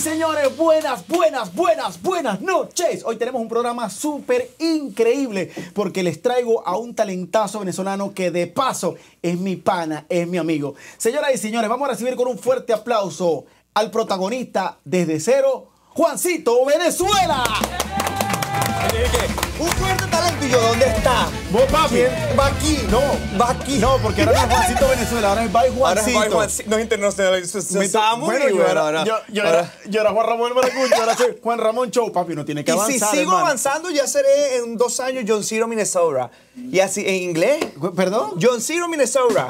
señores, buenas noches. Hoy tenemos un programa súper increíble porque les traigo a un talentazo venezolano que de paso es mi pana, es mi amigo. Señoras y señores, vamos a recibir con un fuerte aplauso al protagonista desde cero, Juancito Venezuela. Un fuerte talento. ¿Y yo dónde está? ¿Vos, papi? Va aquí. No, va aquí. No, porque ahora no es Juancito Venezuela, ahora es By Juancito. Ahora es By Juancito. No es internacional. Bueno, yo era Juan Ramón Maracucho, ahora soy Juan Ramón Show. Papi, no tiene que avanzar, y si sigo hermano. avanzando, ya seré en 2 años John Ciro, Minnesota. Y así, ¿en inglés? ¿Perdón? John Ciro, Minnesota.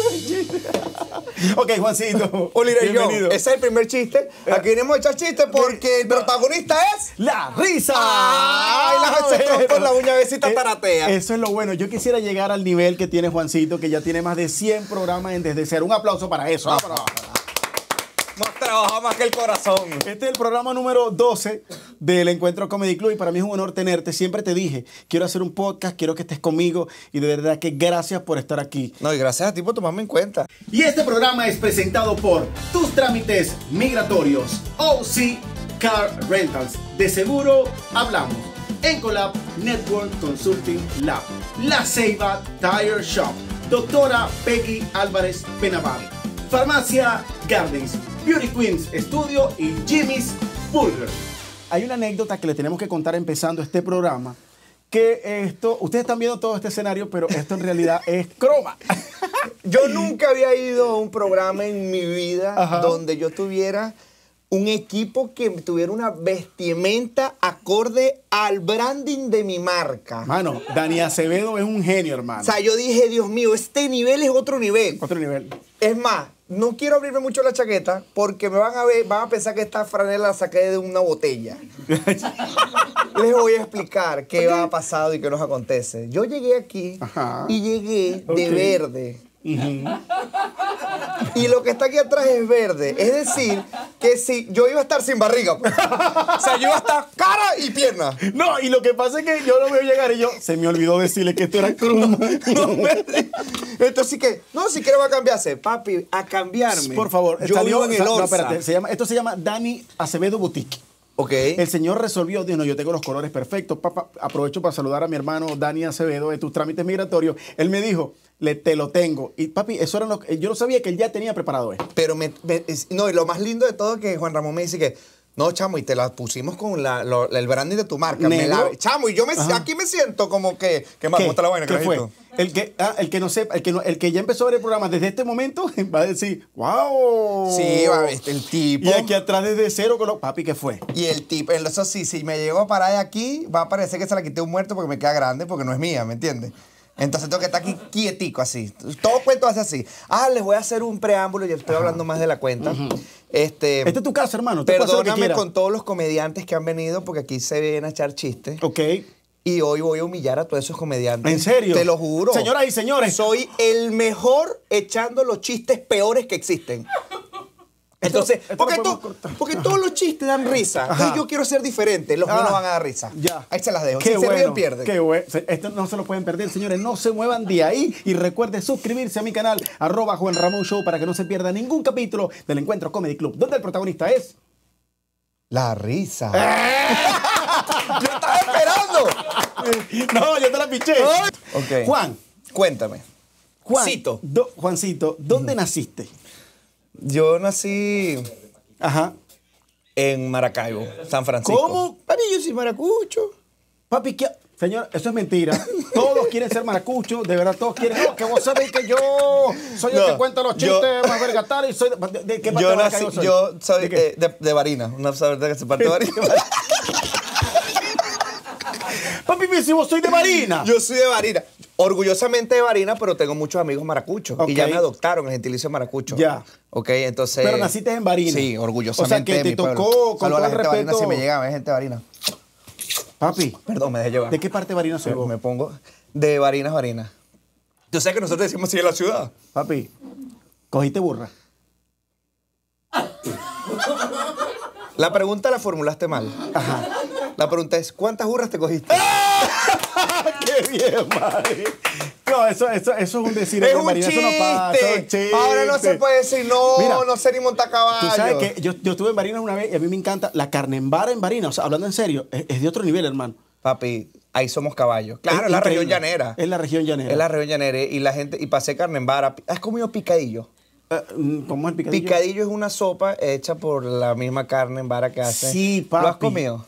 Ok, Juancito. Bienvenido. Ese es el primer chiste. Aquí venimos a echar chistes porque el protagonista es... ¡La risa! ¡Ay, se trompó en la uña, besita taratea! Eso es lo bueno. Yo quisiera llegar al nivel que tiene Juancito, que ya tiene más de 100 programas en Desde Cero. Un aplauso para eso. Más trabaja más que el corazón. Este es el programa número 12 del Encuentro Comedy Club y para mí es un honor tenerte. Siempre te dije, quiero hacer un podcast, quiero que estés conmigo y de verdad que gracias por estar aquí. No, y gracias a ti por tomarme en cuenta. Y este programa es presentado por tus trámites migratorios, OC Car Rentals. De seguro hablamos. Encolab Network Consulting Lab, La Ceiba Tire Shop, Doctora Peggy Álvarez Benavar, Farmacia Gardens, Beauty Queens Studio y Jimmy's Burger. Hay una anécdota que le tenemos que contar empezando este programa, que esto, ustedes están viendo todo este escenario, pero esto en realidad es croma. Yo nunca había ido a un programa en mi vida donde yo tuviera un equipo que tuviera una vestimenta acorde al branding de mi marca. Mano, Dani Acevedo es un genio, hermano. O sea, yo dije, Dios mío, este nivel es otro nivel. Otro nivel. Es más, no quiero abrirme mucho la chaqueta porque me van a pensar que esta franela la saqué de una botella. Les voy a explicar qué ha pasado y qué nos acontece. Yo llegué aquí y llegué de verde. Y lo que está aquí atrás es verde. Es decir, que si yo iba a estar sin barriga. Pues. O sea, yo iba a estar cara y pierna. No, y lo que pasa es que yo lo veo llegar y yo se me olvidó decirle que esto era croma. Entonces, que no, si quiere va a cambiarse. Papi, a cambiarme. Por favor, yo vivo en el Orsa. No, espérate, esto se llama Dani Acevedo Boutique. Okay. El señor resolvió, dijo, no, yo tengo los colores perfectos. Papá, aprovecho para saludar a mi hermano Dani Acevedo de tus trámites migratorios. Él me dijo, te lo tengo. Y papi, eso era yo no sabía que él ya tenía preparado eso. Pero no, y lo más lindo de todo es que Juan Ramón me dice que, no, chamo, y te la pusimos con el branding de tu marca. Chamo, y yo aquí me siento como que más gusta la vaina. ¿Qué fue? El que no sepa, el que ya empezó a ver el programa desde este momento va a decir, wow. Sí, va a ver, el tipo. Y aquí atrás desde cero con los papi, ¿qué fue? Y el tipo, eso sí, si me llego a parar de aquí, va a parecer que se la quité un muerto porque me queda grande, porque no es mía, ¿me entiendes? Entonces tengo que estar aquí quietico así. Todo cuento hace así. Les voy a hacer un preámbulo, ya estoy hablando más de la cuenta. Este es tu casa, hermano. Perdóname con todos los comediantes que han venido, porque aquí se vienen a echar chistes. Ok. Y hoy voy a humillar a todos esos comediantes. ¿En serio? Te lo juro. Señoras y señores. Soy el mejor echando los chistes peores que existen. Entonces, porque todos los chistes dan risa. Entonces yo quiero ser diferente. Los míos no van a dar risa. Ya. Ahí se las dejo. Qué si bueno, se ríen, pierden. Qué bueno. Esto no se lo pueden perder, señores. No se muevan de ahí. Y recuerden suscribirse a mi canal, @Juan Ramón Show, para que no se pierda ningún capítulo del Encuentro Comedy Club, donde el protagonista es... La risa. ¡Yo estaba esperando! No, yo te la piché. Okay. Juan. Cuéntame. Juancito, ¿dónde naciste? Yo nací en Maracaibo, San Francisco. ¿Cómo? Papi, yo soy maracucho. Papi, ¿qué? Señor, eso es mentira. Todos quieren ser maracuchos, de verdad, todos quieren. No, que vos sabéis que yo soy el que cuenta los chistes más vergatales y soy ¿de qué parte de Maracaibo soy? Yo soy de Barinas, una verdad que se parte de Barinas. Papi, si vos soy de Barinas. Yo soy de Barinas. Orgullosamente de Barinas, pero tengo muchos amigos maracuchos. Y ya me adoptaron el gentilicio maracucho. Ya. Ok, entonces... Pero naciste en Barinas. Sí, orgullosamente. O sea, que te tocó con todo el respeto. Barinas, si me llega, hay gente de Barinas. Papi. Perdón, me dejé llevar. ¿De qué parte de Barinas soy vos? Me pongo de Barinas. Yo sé que nosotros decimos sí en la ciudad. Papi, cogiste burra. La pregunta la formulaste mal. La pregunta es, ¿cuántas burras te cogiste? ¡Qué bien, madre! No, eso es un decir. Es de un Marina, eso no pasa, es un chiste. Ahora no se puede decir, no, Mira, no sé ni montar caballo. Tú sabes que yo estuve en Barinas una vez y a mí me encanta la carne en vara en Barinas. O sea, hablando en serio, es de otro nivel, hermano. Papi, ahí somos caballos. Claro, es la increíble. región llanera. Es la región llanera. Es la región llanera. Y la gente, y pasé carne en vara. ¿Has comido picadillo? ¿Cómo es el picadillo? Picadillo es una sopa hecha por la misma carne en vara que hace. Sí, papi. ¿Lo has comido?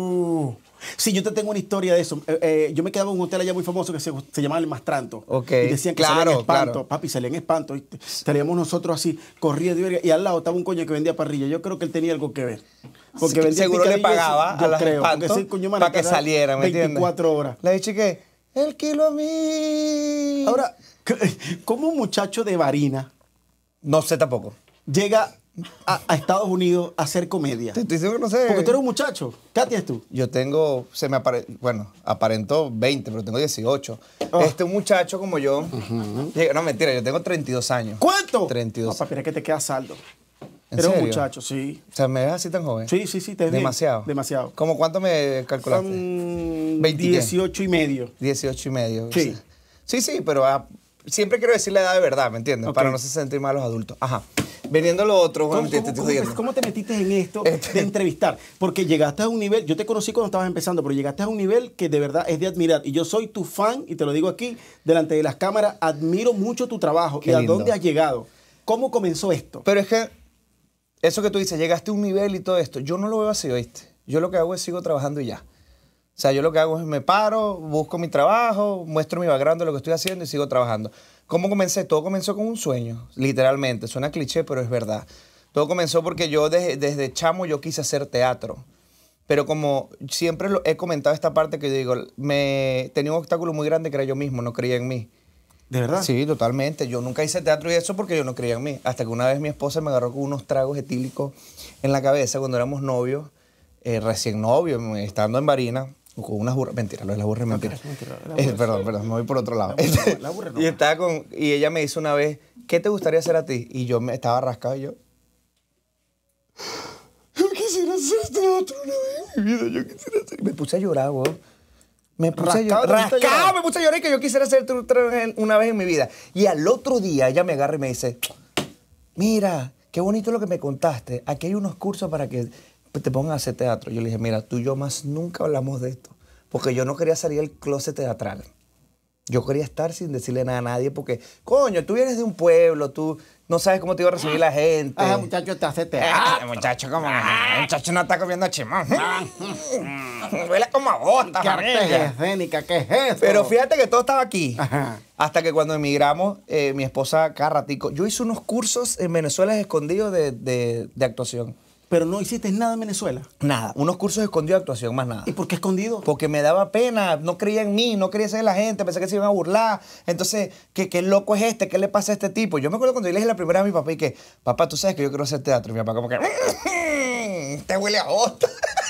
Sí, yo te tengo una historia de eso. Yo me quedaba en un hotel allá muy famoso que se llamaba El Mastranto. Ok. Y decían que Claro, salían espanto. claro. Papi, salían espanto. ¿Viste? Salíamos nosotros así, corriendo y al lado estaba un coño que vendía parrilla. Yo creo que él tenía algo que ver. Porque vendía Seguro le picadillo, pagaba yo a las creo, porque espantos ese coño para que manacada, saliera, ¿me entiendes? 24 horas. Le dije que el kilo a mí. Ahora, ¿cómo un muchacho de Barinas No sé tampoco. llega a Estados Unidos a hacer comedia? Te estoy diciendo que no sé. Porque tú eres un muchacho. ¿Qué edad tienes tú? Yo tengo, bueno, aparentó 20, pero tengo 18. Oh. Un muchacho como yo, no, mentira, yo tengo 32 años. ¿Cuánto? 32. No, papi, es que te queda saldo. ¿En Eres un serio? muchacho, sí. O sea, ¿me ves así tan joven? Sí, te ves bien. Demasiado. Demasiado. ¿Cómo cuánto me calculaste? 20 18 y medio. 18 y medio. Sí. O sea, sí, pero siempre quiero decir la edad de verdad, ¿me entiendes? Ok. Para no se sentir mal los adultos. Ajá. Veniendo a lo otro, Juan, te estoy jodiendo. ¿Cómo te metiste en esto de entrevistar? Porque llegaste a un nivel, yo te conocí cuando estabas empezando, pero llegaste a un nivel que de verdad es de admirar. Y yo soy tu fan, y te lo digo aquí, delante de las cámaras, admiro mucho tu trabajo. Qué y a lindo. dónde has llegado. ¿Cómo comenzó esto? Pero es que eso que tú dices, llegaste a un nivel y todo esto, yo no lo veo así, ¿oíste? Yo lo que hago es sigo trabajando y ya. O sea, yo lo que hago es me paro, busco mi trabajo, muestro mi background de lo que estoy haciendo y sigo trabajando. ¿Cómo comencé? Todo comenzó con un sueño, literalmente. Suena cliché, pero es verdad. Todo comenzó porque yo desde chamo yo quise hacer teatro. Pero como siempre he comentado esta parte que yo digo, tenía un obstáculo muy grande que era yo mismo, no creía en mí. ¿De verdad? Sí, totalmente. Yo nunca hice teatro y eso porque yo no creía en mí. Hasta que una vez mi esposa me agarró con unos tragos etílicos en la cabeza cuando éramos novios, recién novios, estando en Barinas, con unas burras. Mentira, lo de las burras es mentira. Perdón, me voy por otro lado. La burra no. Y ella me dice una vez, ¿qué te gustaría hacer a ti? Y yo me estaba rascado y yo quisiera hacer teatro una vez en mi vida, yo quisiera hacer. Me puse a llorar, weón. Me puse a llorar. Rascado, me puse a llorar y que yo quisiera hacer teatro una vez en mi vida. Y al otro día ella me agarra y me dice, mira, qué bonito lo que me contaste. Aquí hay unos cursos para que te pongan a hacer teatro. Yo le dije, mira, tú y yo más nunca hablamos de esto. Porque yo no quería salir del closet teatral. Yo quería estar sin decirle nada a nadie porque, coño, tú vienes de un pueblo, tú no sabes cómo te iba a recibir la gente. Ah, muchacho, te hace teatro. Muchacho, ¿cómo? Muchacho no está comiendo chimón. Huele como a bota, ¿Qué arte familia. escénica? ¿Qué es eso? Pero fíjate que todo estaba aquí. Ajá. Hasta que cuando emigramos, mi esposa, cada ratico, yo hice unos cursos en Venezuela escondidos de actuación. Pero no hiciste nada en Venezuela. Nada, unos cursos escondidos de actuación, más nada. ¿Y por qué escondido? Porque me daba pena, no creía en mí, no creía ser la gente, pensé que se iban a burlar. Entonces, ¿qué loco es este? ¿Qué le pasa a este tipo? Yo me acuerdo cuando yo le dije la primera vez a mi papá y que, papá, tú sabes que yo quiero hacer teatro. Y mi papá como que, te huele a bota.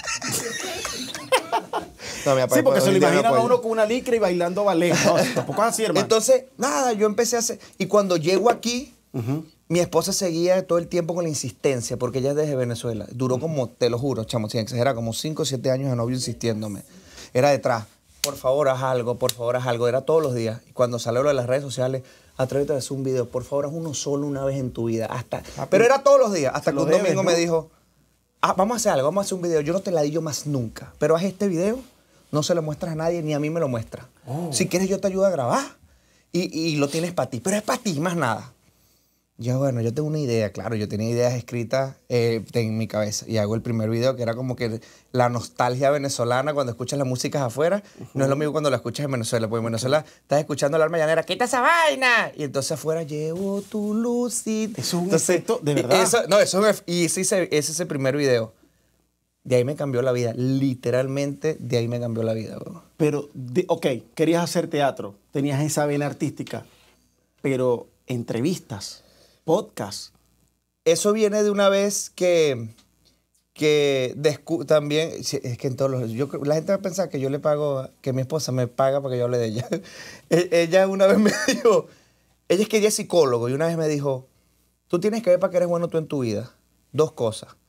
No, mi papá, Sí, porque se lo hoy día no imaginan a puede. uno con una licra y bailando ballet. No, tampoco es así, hermano. Entonces, nada, yo empecé a hacer. Y cuando llego aquí, mi esposa seguía todo el tiempo con la insistencia, porque ella es desde Venezuela. Duró como, te lo juro, chamo, sin exagerar, como 5 o 7 años de novio insistiéndome. Era detrás, por favor, haz algo, por favor, haz algo. Era todos los días. Y cuando salió lo de las redes sociales, atrévete a hacer un video, por favor, haz uno solo una vez en tu vida. Pero era todos los días, hasta que un domingo me dijo, vamos a hacer algo, vamos a hacer un video. Yo no te la digo más nunca, pero haz este video, no se lo muestras a nadie, ni a mí me lo muestras. Si quieres, yo te ayudo a grabar y lo tienes para ti, pero es para ti, más nada. Yo, bueno, yo tengo una idea, claro, yo tenía ideas escritas en mi cabeza y hago el primer video que era como que la nostalgia venezolana cuando escuchas las músicas afuera, no es lo mismo cuando la escuchas en Venezuela, porque en Venezuela estás escuchando la alma llanera, ¡quita esa vaina! Y entonces afuera llevo tu luz y... Eso es un efecto, de verdad. Y ese es ese primer video. De ahí me cambió la vida, literalmente de ahí me cambió la vida. Bro. Pero, ok, querías hacer teatro, tenías esa vena artística, pero entrevistas, podcast. Eso viene de una vez que también, es que en todos la gente va a pensar que yo le pago, que mi esposa me paga para que yo hable de ella. Ella una vez me dijo, ella es que ella es psicólogo y una vez me dijo, tú tienes que ver para que eres bueno tú en tu vida. 2 cosas.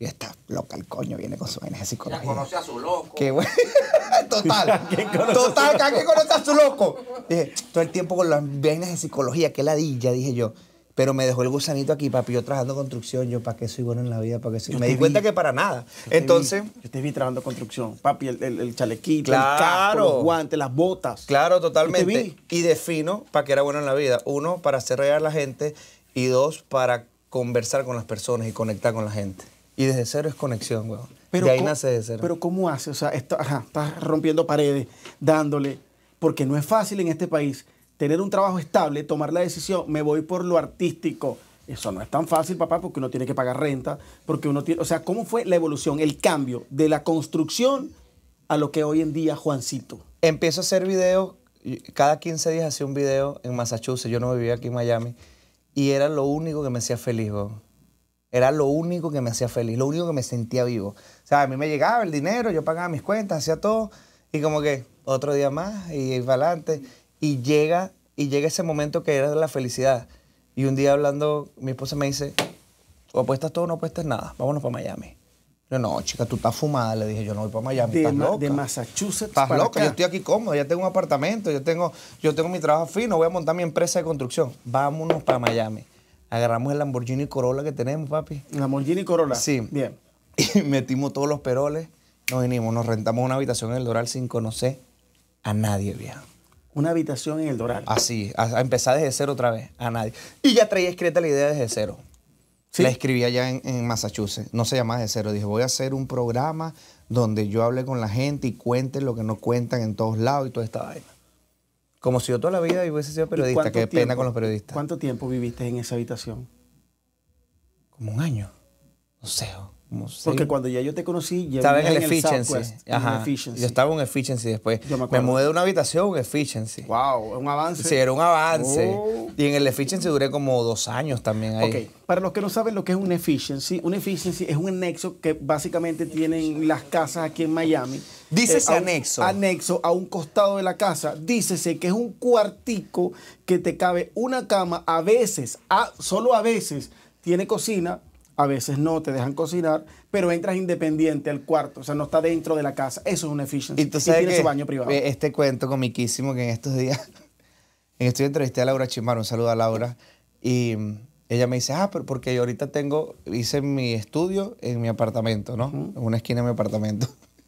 Y está loca el coño, viene con su vaina de psicología. Ya conoce a su loco. Qué bueno. Total. Total, cada quien conoce a su loco. Dije, todo el tiempo con las vainas de psicología, qué ladilla, dije yo. Pero me dejó el gusanito aquí, papi. Yo trabajando construcción, yo, ¿para qué soy bueno en la vida? ¿Para qué soy? Me di cuenta que para nada. Entonces. Yo te vi trabajando construcción. Papi, el chalequito, Claro. el casco, los guantes, las botas. Claro, Yo te totalmente. vi. Y defino para qué era bueno en la vida. Uno, para hacer reír a la gente. Y dos, para conversar con las personas y conectar con la gente. Y desde cero es conexión, weón. De ahí nace desde cero. Pero ¿cómo hace? O sea, estás rompiendo paredes, dándole. Porque no es fácil en este país tener un trabajo estable, tomar la decisión, me voy por lo artístico. Eso no es tan fácil, papá, porque uno tiene que pagar renta, porque uno tiene... O sea, ¿cómo fue la evolución, el cambio de la construcción a lo que hoy en día Juancito? Empiezo a hacer videos. Cada 15 días hacía un video en Massachusetts. Yo no vivía aquí en Miami. Y era lo único que me hacía feliz, weón. Era lo único que me hacía feliz, lo único que me sentía vivo. O sea, a mí me llegaba el dinero, yo pagaba mis cuentas, hacía todo. Y como que otro día más y para adelante. Y llega ese momento que era la felicidad. Y un día hablando, mi esposa me dice, o apuestas todo o no apuestas nada, vámonos para Miami. Yo, no, chica, tú estás fumada. Le dije, yo no voy para Miami, estás loca. De Massachusetts Estás para loca, acá. yo estoy aquí cómodo, ya tengo un apartamento, yo tengo mi trabajo fino, voy a montar mi empresa de construcción. Vámonos para Miami. Agarramos el Lamborghini Corolla que tenemos, papi. Lamborghini Corolla. Sí. Bien. Y metimos todos los peroles, nos vinimos, nos rentamos una habitación en el Doral sin conocer a nadie, viejo. Una habitación en el Doral. Así, a empezar desde cero otra vez, a nadie. Y ya traía escrita la idea desde cero. ¿Sí? La escribí allá en Massachusetts, no se llamaba desde cero. Dije, voy a hacer un programa donde yo hable con la gente y cuente lo que no cuentan en todos lados y toda esta vaina. Como si yo toda la vida hubiese sido ¿Y periodista, cuánto qué pena tiempo- con los periodistas. ¿Cuánto tiempo viviste en esa habitación? Como un año, no sé, como Porque 6. cuando ya yo te conocí, ya Estaba en el vivías Efficiency. Southwest, en el Ajá. Efficiency. Yo estaba en Efficiency después. Yo me Me acuerdo. mudé de una habitación a un Efficiency. Wow, un avance. Sí, era un avance. Oh. Y en el Efficiency duré como 2 años también ahí. Ok, para los que no saben lo que es un efficiency es un anexo que básicamente tienen las casas aquí en Miami. Dícese A un- anexo. Anexo a un costado de la casa. Dícese que es un cuartico que te cabe una cama, a veces, solo a veces, tiene cocina, a veces no, te dejan cocinar, pero entras independiente al cuarto, o sea, no está dentro de la casa. Eso es un efficiency. Y tú sabes tiene que su baño privado. este cuento comiquísimo que en estos días entrevisté a Laura Chimaro, un saludo a Laura, y ella me dice, pero porque yo ahorita hice mi estudio en mi apartamento, ¿no? En una esquina de mi apartamento.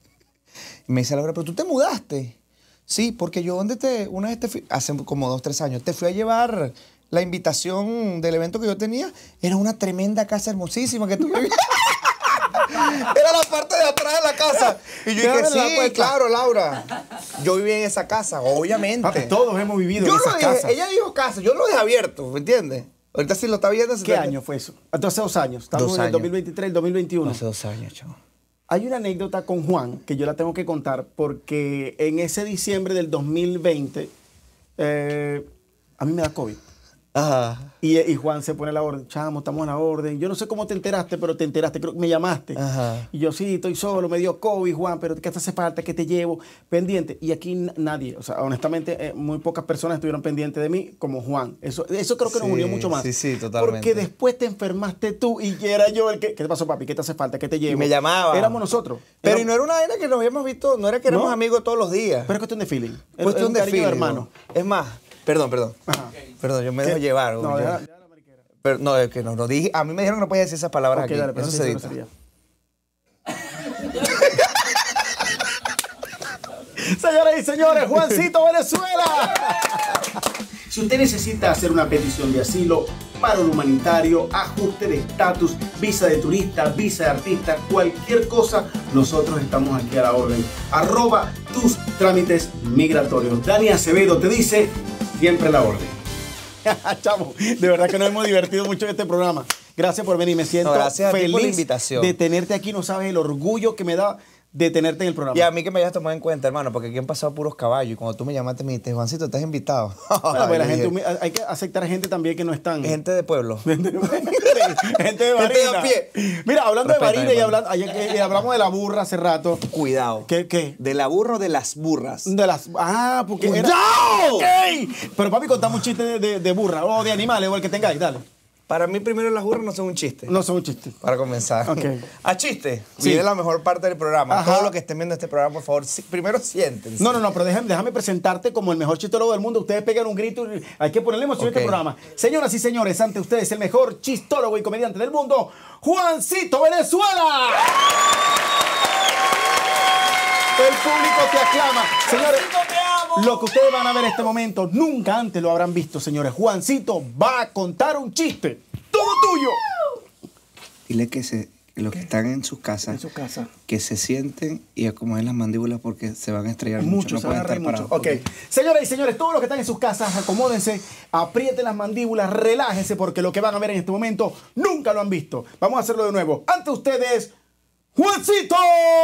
Y me dice Laura, pero tú te mudaste. Sí, porque yo una vez hace como 2, 3 años, te fui a llevar la invitación del evento que yo tenía. Era una tremenda casa hermosísima que tú vivías. Era la parte de atrás de la casa. Y yo Ya dije, me la sí, cuenta. claro, Laura. Yo viví en esa casa, obviamente. Papi, todos hemos vivido Yo en lo esas dije, casas. ella dijo casa, yo lo dejé abierto, ¿me entiendes? Ahorita sí lo está viendo. ¿Qué año fue eso? Hace 2 años. Estamos 2 en el años. 2023, el 2021. Hace 2 años, chavo. Hay una anécdota con Juan que yo la tengo que contar porque en ese diciembre del 2020 a mí me da COVID. Ajá. Y Juan se pone a la orden. Chamo, estamos a la orden. Yo no sé cómo te enteraste, pero te enteraste. Creo que me llamaste. Ajá. Y yo, sí, estoy solo, me dio COVID, Juan, pero ¿qué te hace falta? ¿Qué te llevo? Pendiente. Y aquí nadie, o sea, honestamente, muy pocas personas estuvieron pendientes de mí como Juan. Eso creo que nos Sí, unió mucho más. sí, totalmente. Porque después te enfermaste tú y era yo el que... ¿Qué te pasó, papi? ¿Qué te hace falta? ¿Qué te llevo? Y me llamaba. Éramos nosotros. Pero y no era una vaina que nos habíamos visto, no era que éramos ¿No? amigos todos los días. Pero es cuestión de feeling. Es Cuestión un de cariño feeling, hermano. ¿no? Es más, perdón. Ajá. Perdón, yo me dejo llevar. No, yo- deja la mariquera. Pero no, es que no dije. A mí me dijeron que no podía decir esas palabras Ok, aquí. dale, pero Eso sí, se eso edita. sería. Señoras y señores, Juancito Venezuela. Si usted necesita hacer una petición de asilo, paro humanitario, ajuste de estatus, visa de turista, visa de artista, cualquier cosa, nosotros estamos aquí a la orden. @ tus trámites migratorios. Dani Acevedo te dice, siempre a la orden. Chamo, de verdad que nos hemos divertido mucho en este programa. Gracias por venir, me siento No, gracias a ti feliz por la invitación. de tenerte aquí. No sabes el orgullo que me da de tenerte en el programa. Y a mí que me hayas tomado en cuenta, hermano, porque aquí han pasado puros caballos. Y cuando tú me llamaste, me dijiste, Juancito, ¿estás invitado? Bueno, pues la Yo gente, dije, hay que aceptar gente también que no están. gente de pueblo. gente de Gente de Barina. a pie. Mira, hablando de Respeta, Barina y hermano. hablamos de la burra hace rato. Cuidado. ¿Qué? De la burra o de las burras. De las. Porque era. ¡Cuidado! ¡Ey! Pero papi, contamos un chiste de burra o de animales o el que tengáis, dale. Para mí, primero, las burras no son un chiste. No son un chiste. Para comenzar. Ok. A chiste. Sí. Viene la mejor parte del programa. Ajá. Todo lo que estén viendo este programa, por favor, primero siéntense. No, pero déjame presentarte como el mejor chistólogo del mundo. Ustedes pegan un grito y hay que ponerle emoción a este programa. Señoras y señores, ante ustedes el mejor chistólogo y comediante del mundo, Juancito Venezuela. El público te aclama. Señores, lo que ustedes van a ver en este momento, nunca antes lo habrán visto, señores. Juancito va a contar un chiste. ¡Todo tuyo! Dile que los que están en sus casas, que se sienten y acomoden las mandíbulas porque se van a estrellar mucho. No se van pueden a reír estar mucho. parados. Ok. Señoras y señores, todos los que están en sus casas, acomódense, aprieten las mandíbulas, relájense, porque lo que van a ver en este momento nunca lo han visto. Vamos a hacerlo de nuevo. Ante ustedes, ¡Juancito!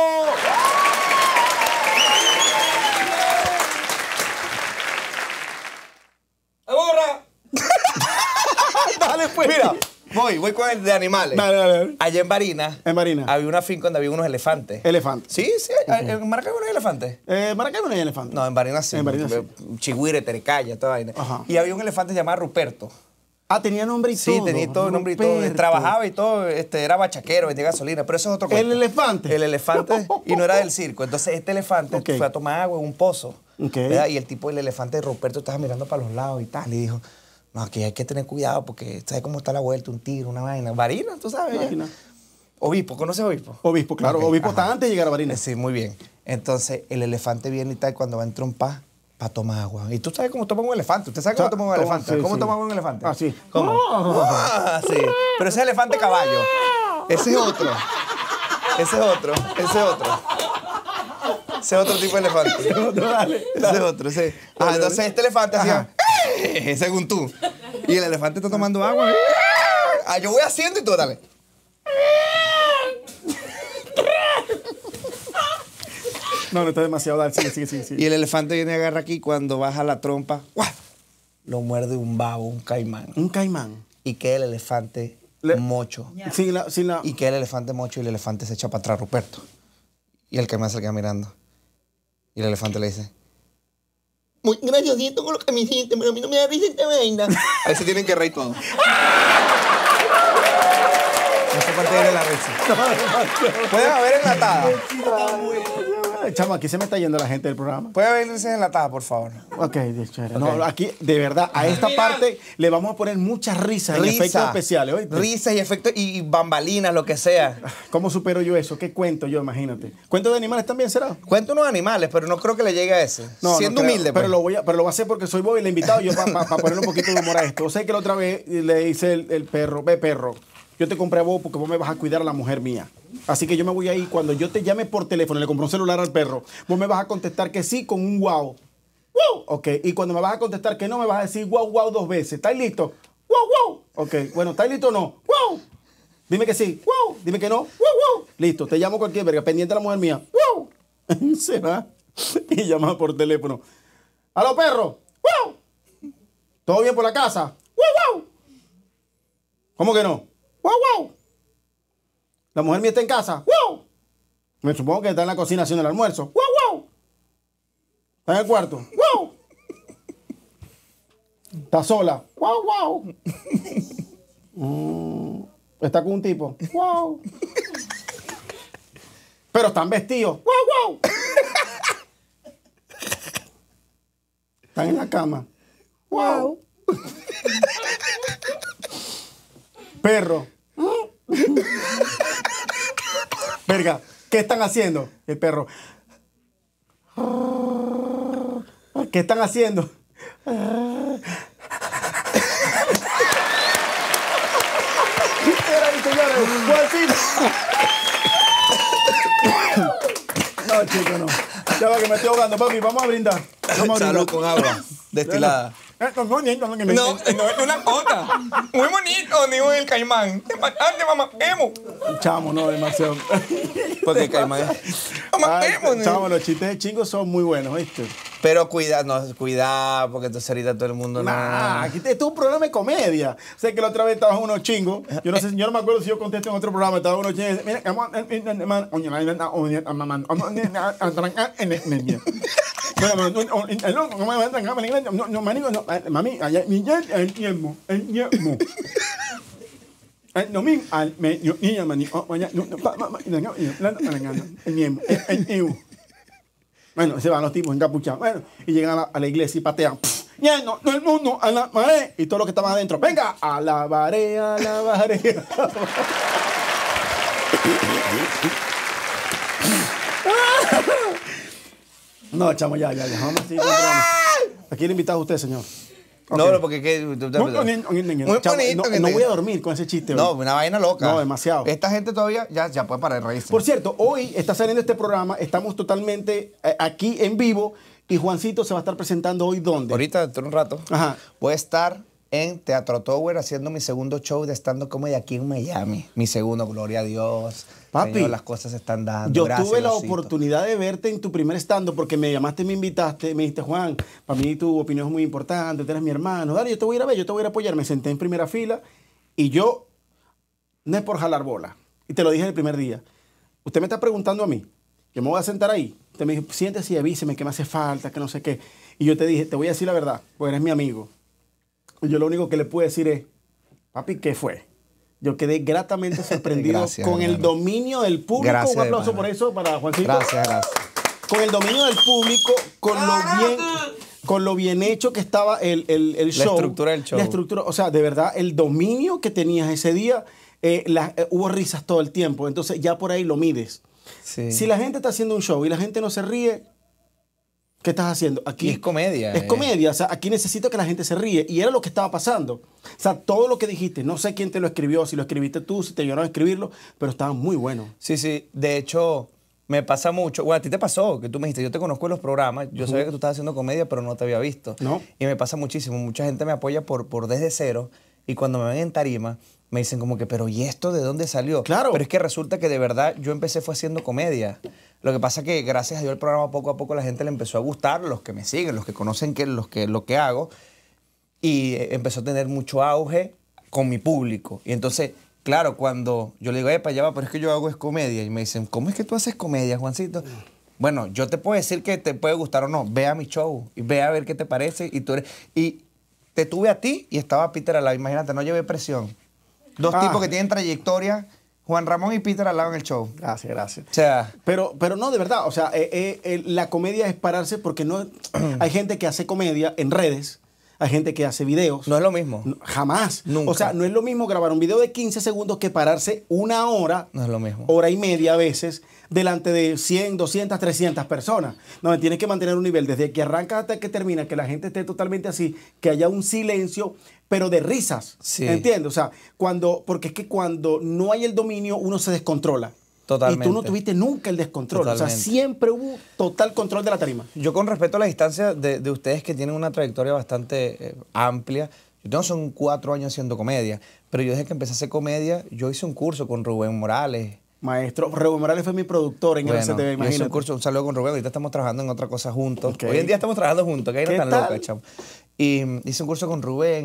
¡Burra! Dale, pues. Mira, voy con el de animales. Dale. Allá en Barinas. En Barinas. Había una finca donde había unos elefantes. Elefante. Sí. ¿En Maracaibo no hay elefantes? Maracaibo no hay elefante. No, en Barinas sí. En Barinas sí. Chigüire, Terecaya, toda vaina. Ajá. Y había un elefante llamado Ruperto. Ah, tenía nombre y todo. Sí, tenía todo nombre y todo. Ruperto. Trabajaba y todo, era bachaquero, vendía gasolina, pero eso es otro cuento. ¿El elefante? El elefante, y no era del circo. Entonces este elefante Ok. fue a tomar agua en un pozo. Ok. ¿Verdad? Y el tipo, el elefante Ruperto, estaba mirando para los lados y tal. Y dijo, no, aquí hay que tener cuidado porque ¿sabes cómo está la vuelta? Un tigre, una vaina. Varina, tú sabes. ya. Varina. Obispo, ¿conoces Obispo? Obispo, claro. Ok, Obispo ajá. está antes de llegar a Barinas. Sí, muy bien. Entonces el elefante viene y tal cuando va a trompar para tomar agua. ¿Y tú sabes cómo toma un elefante? ¿Usted sabe cómo toma un elefante? sí, ¿Cómo sí. toma un elefante? Así. ¿Cómo? Ah, sí. Pero ese es elefante caballo. Ese es otro. Ese es otro. Ese es otro. Ese es otro tipo de elefante. Dale. Ese es otro, sí. Ah, entonces este elefante hacía según tú. Y el elefante está tomando agua. Ah, yo voy haciendo y tú dale. No, está demasiado. Dale, sigue. Y el elefante viene y agarra aquí cuando baja la trompa. ¡Guau! Lo muerde un babo, un caimán. Un caimán. Y queda el elefante mocho. Sin la... Y queda el elefante mocho y el elefante se echa para atrás, Ruperto. Y el caimán se le queda mirando. Y el elefante le dice, muy graciosito con lo que me hiciste, pero a mí no me da risa esta vaina. Ahí se tienen que reír todos. Esa parte viene la risa. Pueden haber enlatada. Chamo, aquí se me está yendo la gente del programa. Puede haber risas enlatadas, por favor. Ok, chévere. No, aquí, de verdad, a esta parte le vamos a poner muchas risas y efectos especiales. ¿Oíste? Risas y efectos y bambalinas, lo que sea. ¿Cómo supero yo eso? ¿Qué cuento yo? Imagínate. ¿Cuento de animales también será? Cuento unos animales, pero no creo que le llegue a ese. No, Siendo no creo, humilde, pero pues. lo voy a hacer porque soy vos y el invitado yo para ponerle un poquito de humor a esto. O sea que la otra vez le dice el perro, ve perro, yo te compré a vos porque vos me vas a cuidar a la mujer mía. Así que yo me voy a ir, cuando yo te llame por teléfono y le compré un celular al perro, vos me vas a contestar que sí con un wow. Wow. Ok, y cuando me vas a contestar que no, me vas a decir wow 2 veces. ¿Estás listo? Wow. Ok, bueno, ¿estás listo o no? Wow. Dime que sí. Wow. Dime que no. Wow. Listo, te llamo cualquier verga, pendiente de la mujer mía. Wow. Se va y llama por teléfono. ¡Aló, perro! ¡Wow! ¿Todo bien por la casa? ¡Wow! ¿Cómo que no? ¡Wow! ¿La mujer mía está en casa? ¡Wow! Me supongo que está en la cocina haciendo el almuerzo. ¡Wow! ¿Está en el cuarto? ¡Wow! ¿Está sola? ¡Wow! ¿Está con un tipo? ¡Wow! Pero están vestidos. ¡Wow! Están en la cama. ¡Wow! Perro. Verga, ¿qué están haciendo? El perro. ¿Qué están haciendo? Juancito. No, chico, no. Ya va que me estoy ahogando, papi. Vamos a brindar. Salud con agua destilada. No, una cosa. Muy bonito, dijo el caimán. Te mataste, mamá. Emo. Chamo, no, demasiado. Porque el caimán. Mamá, emo. Chamo, los chistes de chingos son muy buenos, ¿viste? Pero cuidado, porque entonces ahorita todo el mundo Nah, aquí esto es un programa de comedia. Sé que la otra vez estaban unos chingos. Yo no me acuerdo si yo contesté en otro programa. Estaban unos chingos. Mira, mami, allá, el No me al medio niña mani bueno, se van los tipos encapuchados. Bueno, y llegan a la iglesia y patean. No, no el mundo, alabaré. Y todo lo que estaban adentro. Venga, alabaré, alabaré. No, chamo, ya. Vamos a seguir con el programa. ¿A quién le invitado usted, señor? No, Okay. porque que... Muy bonito, no voy a dormir con ese chiste. No, hoy. una vaina loca. No, demasiado. Esta gente todavía ya puede parar de reírse. Por cierto, hoy está saliendo este programa, estamos totalmente aquí en vivo y Juancito se va a estar presentando hoy ¿dónde? Ahorita, dentro de un rato, Ajá. voy a estar en Teatro Tower haciendo mi segundo show de stand-up comedy aquí en Miami. Mi segundo, gloria a Dios. Papi, Señor, las cosas se están dando. Yo Gracias, tuve la Diosito. oportunidad de verte en tu primer stand porque me llamaste, me invitaste, me dijiste, Juan, para mí tu opinión es muy importante, tú eres mi hermano, dale, yo te voy a ir a ver, yo te voy a ir a apoyar. Me senté en primera fila y yo, no es por jalar bola, y te lo dije el primer día, usted me está preguntando a mí, yo me voy a sentar ahí, usted me dijo, siéntese y avíseme que me hace falta, que no sé qué, y yo te dije, te voy a decir la verdad, pues eres mi amigo. Y yo lo único que le puedo decir es, papi, ¿qué fue? Yo quedé gratamente sorprendido Gracias, con el hermano. dominio del público. Gracias, Un aplauso hermano. por eso para Juancito. Gracias. Con el dominio del público, con lo bien hecho que estaba el show. La estructura del show. La estructura, o sea, de verdad, el dominio que tenías ese día, hubo risas todo el tiempo. Entonces ya por ahí lo mides. Sí. Si la gente está haciendo un show y la gente no se ríe, ¿qué estás haciendo? Aquí Y es comedia. Es comedia, o sea, aquí necesito que la gente se ríe. Y era lo que estaba pasando. O sea, todo lo que dijiste, no sé quién te lo escribió, si lo escribiste tú, si te ayudaron a escribirlo, pero estaba muy bueno. Sí. De hecho, me pasa mucho. Bueno, a ti te pasó, que tú me dijiste, yo te conozco en los programas, yo sabía que tú estabas haciendo comedia, pero no te había visto. No. Y me pasa muchísimo. Mucha gente me apoya por desde cero. Y cuando me ven en tarima, me dicen como que, pero ¿y esto de dónde salió? Claro. Pero es que resulta que de verdad yo empecé fue haciendo comedia. Lo que pasa es que gracias a Dios el programa poco a poco la gente le empezó a gustar, los que me siguen, los que conocen lo que hago. Y empezó a tener mucho auge con mi público. Y entonces, claro, cuando yo le digo, epa, ya va, pero es que yo hago es comedia. Y me dicen, ¿cómo es que tú haces comedia, Juancito? Bueno, yo te puedo decir que te puede gustar o no. Ve a mi show y ve a ver qué te parece. Y te tuve a ti y estaba Peter al lado. Imagínate, no llevé presión. Dos tipos que tienen trayectoria, Juan Ramón y Peter al lado en el show. Gracias. O sea, Pero no, de verdad, o sea, la comedia es pararse porque no hay gente que hace comedia en redes, hay gente que hace videos. no es lo mismo. Jamás. Nunca. O sea, no es lo mismo grabar un video de 15 segundos que pararse una hora, No es lo mismo. hora y media a veces, delante de 100, 200, 300 personas. Donde tienes que mantener un nivel desde que arranca hasta que termina, que la gente esté totalmente así, que haya un silencio, pero de risas. Sí. ¿Entiendes? O sea, porque es que cuando no hay el dominio, uno se descontrola. Totalmente. Y tú no tuviste nunca el descontrol. O sea, Totalmente. siempre hubo total control de la tarima. Yo con respecto a la distancia de ustedes que tienen una trayectoria bastante amplia, yo tengo son 4 años haciendo comedia, pero yo desde que empecé a hacer comedia, yo hice un curso con Rubén Morales. Maestro, Rubén Morales fue mi productor en Bueno, RCTV, yo hice imagínate. un curso, un saludo con Rubén, ahorita estamos trabajando en otra cosa juntos. Ok. Hoy en día estamos trabajando juntos, que hay no ¿Qué tan tal? loca, chamo. Y hice un curso con Rubén,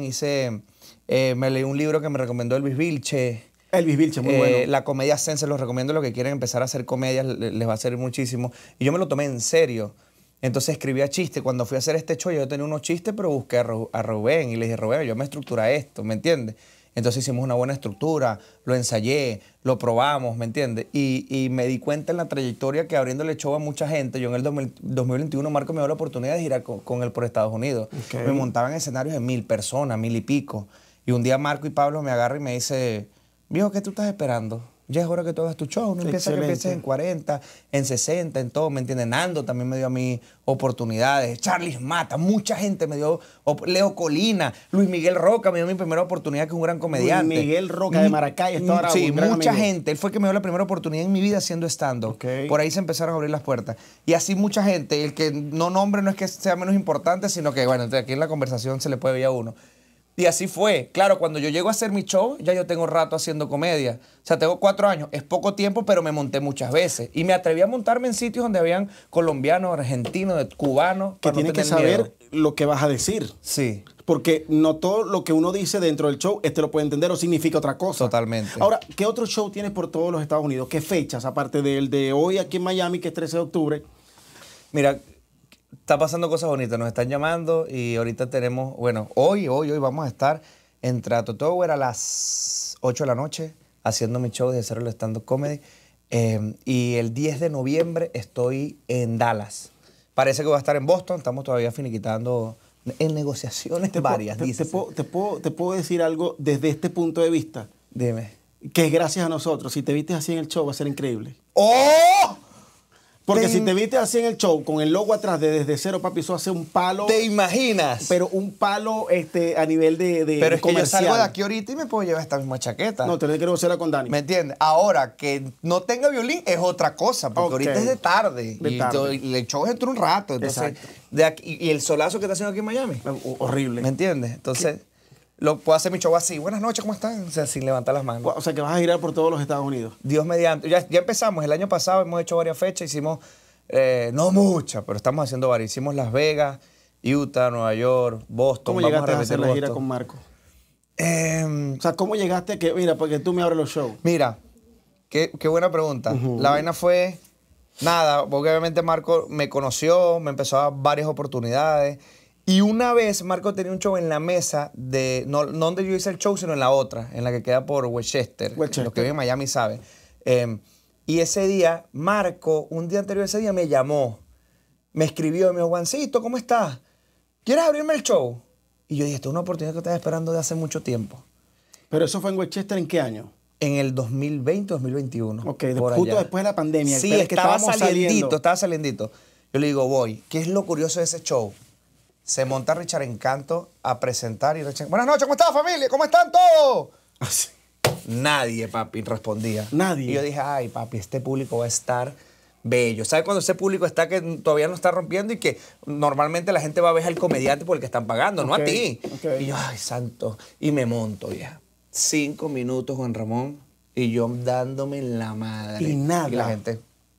me leí un libro que me recomendó Elvis Vilche. Elvis Vilche, muy bueno. La comedia Zen, se los recomiendo los que quieren empezar a hacer comedia, les va a servir muchísimo. Y yo me lo tomé en serio. Entonces escribía chistes. Cuando fui a hacer este show, yo tenía unos chistes, pero busqué a Rubén y le dije, Rubén, yo me estructura esto, ¿me entiendes? Entonces hicimos una buena estructura, lo ensayé, lo probamos, ¿me entiendes? Y me di cuenta en la trayectoria que abriéndole show a mucha gente, yo en el 2021 Marco me dio la oportunidad de girar con él por Estados Unidos. Ok. Me montaban escenarios de 1000 personas, 1000 y pico. Y un día Marco y Pablo me agarran y me dice, viejo, ¿qué tú estás esperando? Ya es hora que tú hagas tu show, no empieza que Excelente. empieces en 40, en 60, en todo, ¿me entiendes? Nando también me dio a mí oportunidades, Charles Mata, mucha gente me dio, Leo Colina, Luis Miguel Roca me dio mi primera oportunidad, que es un gran comediante. Luis Miguel Roca de Maracay, está ahora Sí, un gran mucha amigo. gente, él fue el que me dio la primera oportunidad en mi vida haciendo stand-up. Ok. Por ahí se empezaron a abrir las puertas. Y así mucha gente, el que no nombre no es que sea menos importante, sino que, bueno, aquí en la conversación se le puede ver a uno. Y así fue. Claro, cuando yo llego a hacer mi show, ya yo tengo rato haciendo comedia. O sea, tengo 4 años. Es poco tiempo, pero me monté muchas veces. Y me atreví a montarme en sitios donde habían colombianos, argentinos, cubanos. Que para no tienes que tener miedo. saber lo que vas a decir. Sí, Porque no todo lo que uno dice dentro del show, lo puede entender o significa otra cosa. totalmente. Ahora, ¿qué otro show tienes por todos los Estados Unidos? ¿Qué fechas? Aparte del de hoy aquí en Miami, que es 13 de octubre. Mira, está pasando cosas bonitas. Nos están llamando y ahorita tenemos, bueno, hoy vamos a estar en Trato Tower a las 8 de la noche, haciendo mi show de Cero el Stand-Up Comedy. Y el 10 de noviembre estoy en Dallas. Parece que voy a estar en Boston. Estamos todavía finiquitando en negociaciones varias. Te puedo decir algo desde este punto de vista. Dime. Que es gracias a nosotros. Si te vistes así en el show va a ser increíble. ¡Oh! Porque si te vistes así en el show, con el logo atrás de Desde Cero, papi, eso hace un palo. ¿Te imaginas? Pero un palo a nivel de Pero es que yo comercial. salgo de aquí ahorita y me puedo llevar esta misma chaqueta. No, tenés que negociarla con Dani. ¿Me entiendes? Ahora, que no tenga violín es otra cosa, porque Ok. ahorita es de tarde. De tarde. Y el show es dentro de un rato. Entonces, Exacto. de aquí, y el solazo que está haciendo aquí en Miami. Horrible. ¿Me entiendes? Entonces, lo puedo hacer mi show así. Buenas noches, ¿cómo están? O sea, sin levantar las manos. O sea, que vas a girar por todos los Estados Unidos. Dios mediante. Ya empezamos. El año pasado hemos hecho varias fechas. Hicimos, no muchas, pero estamos haciendo varias. Hicimos Las Vegas, Utah, Nueva York, Boston. ¿Cómo Vamos llegaste a repetir hacer la gira Boston. con Marco? O sea, ¿cómo llegaste a que, mira, porque tú me abres los shows? Mira, qué buena pregunta. La vaina fue, nada, porque obviamente Marco me conoció, me empezó a dar varias oportunidades. Y una vez Marco tenía un show en la mesa de, no donde yo hice el show, sino en la otra, en la que queda por Westchester. Los que viven en Miami saben. Y ese día, Marco, un día anterior a ese día, me llamó, me escribió y me dijo, Juancito, ¿cómo estás? ¿Quieres abrirme el show? Y yo dije, esta es una oportunidad que estaba esperando de hace mucho tiempo. ¿Pero eso fue en Westchester en qué año? En el 2020, 2021. Ok, por justo allá. después de la pandemia. Sí, que estaba estábamos saliendito, estaba saliendito. Yo le digo, voy. ¿Qué es lo curioso de ese show? Se monta Richard Encanto a presentar y Richard, buenas noches, ¿cómo está familia? ¿Cómo están todos? Así. Nadie, papi, respondía. Nadie. Y yo dije, ay, papi, este público va a estar bello. ¿Sabes cuando ese público está que todavía no está rompiendo y que normalmente la gente va a ver al comediante por el que están pagando, no a ti? Ok. Y yo, ay, santo. Y me monto, vieja. 5 minutos, Juan Ramón, y yo dándome en la madre. Y nada. Y la gente.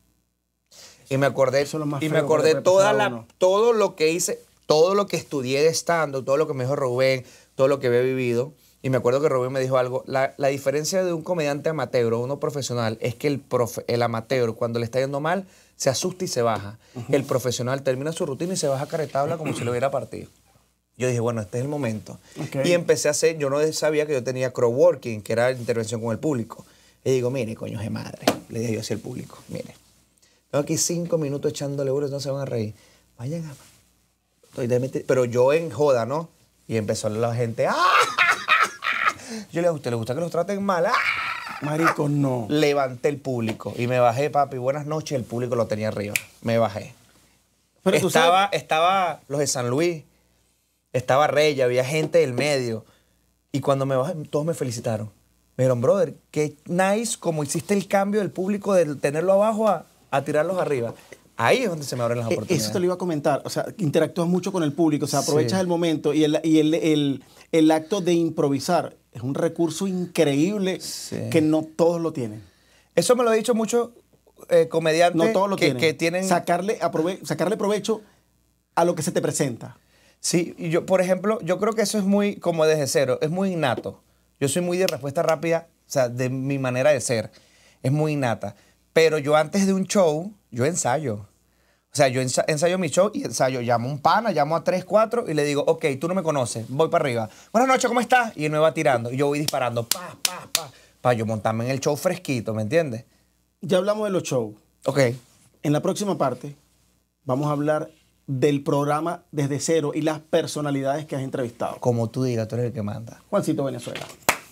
Y me acordé, Eso es lo más y feo me que acordé le puede pasar a uno. todo lo que hice, todo lo que estudié de stand-up, todo lo que me dijo Rubén, todo lo que había vivido. Y me acuerdo que Rubén me dijo algo. La diferencia de un comediante amateur o uno profesional es que el amateur, cuando le está yendo mal, se asusta y se baja. El profesional termina su rutina y se baja caretabla como si lo hubiera partido. Yo dije, bueno, este es el momento. Okay. Y empecé a hacer, yo no sabía que yo tenía crowdworking, que era intervención con el público. Y digo, mire, coño de madre, le dije yo así al público, mire, tengo aquí 5 minutos echándole euros, no se van a reír. Vayan a... Pero yo en joda, ¿no? Y empezó la gente, ¡ah! Yo le dije, ¿a usted le gusta que los traten mal? ¡Ah! Marico, no. Levanté el público y me bajé, papi. Buenas noches, el público lo tenía arriba. Me bajé. Pero tú sabes... Estaba los de San Luis, estaba Rey, había gente del medio. Y cuando me bajé, todos me felicitaron. Me dijeron, brother, qué nice como hiciste el cambio del público de tenerlo abajo a tirarlos arriba. Ahí es donde se me abren las oportunidades. Eso te lo iba a comentar. O sea, interactúas mucho con el público, o sea, aprovechas Sí. el momento y el acto de improvisar es un recurso increíble Sí. que no todos lo tienen. Eso me lo ha dicho muchos comediantes No todos lo tienen. que tienen... Sacarle provecho a lo que se te presenta. Sí, y yo, por ejemplo, yo creo que eso es muy como desde cero, es muy innato. Yo soy muy de respuesta rápida, o sea, de mi manera de ser, es muy innata. Pero yo antes de un show, yo ensayo. O sea, yo ensayo mi show y ensayo, llamo a un pana, llamo a 3, 4 y le digo, ok, tú no me conoces, voy para arriba. Buenas noches, ¿cómo estás? Y él me va tirando y yo voy disparando, para yo montarme en el show fresquito, ¿me entiendes? Ya hablamos de los shows. Ok. En la próxima parte vamos a hablar del programa Desde Cero y las personalidades que has entrevistado. Como tú digas, tú eres el que manda. Juancito Venezuela.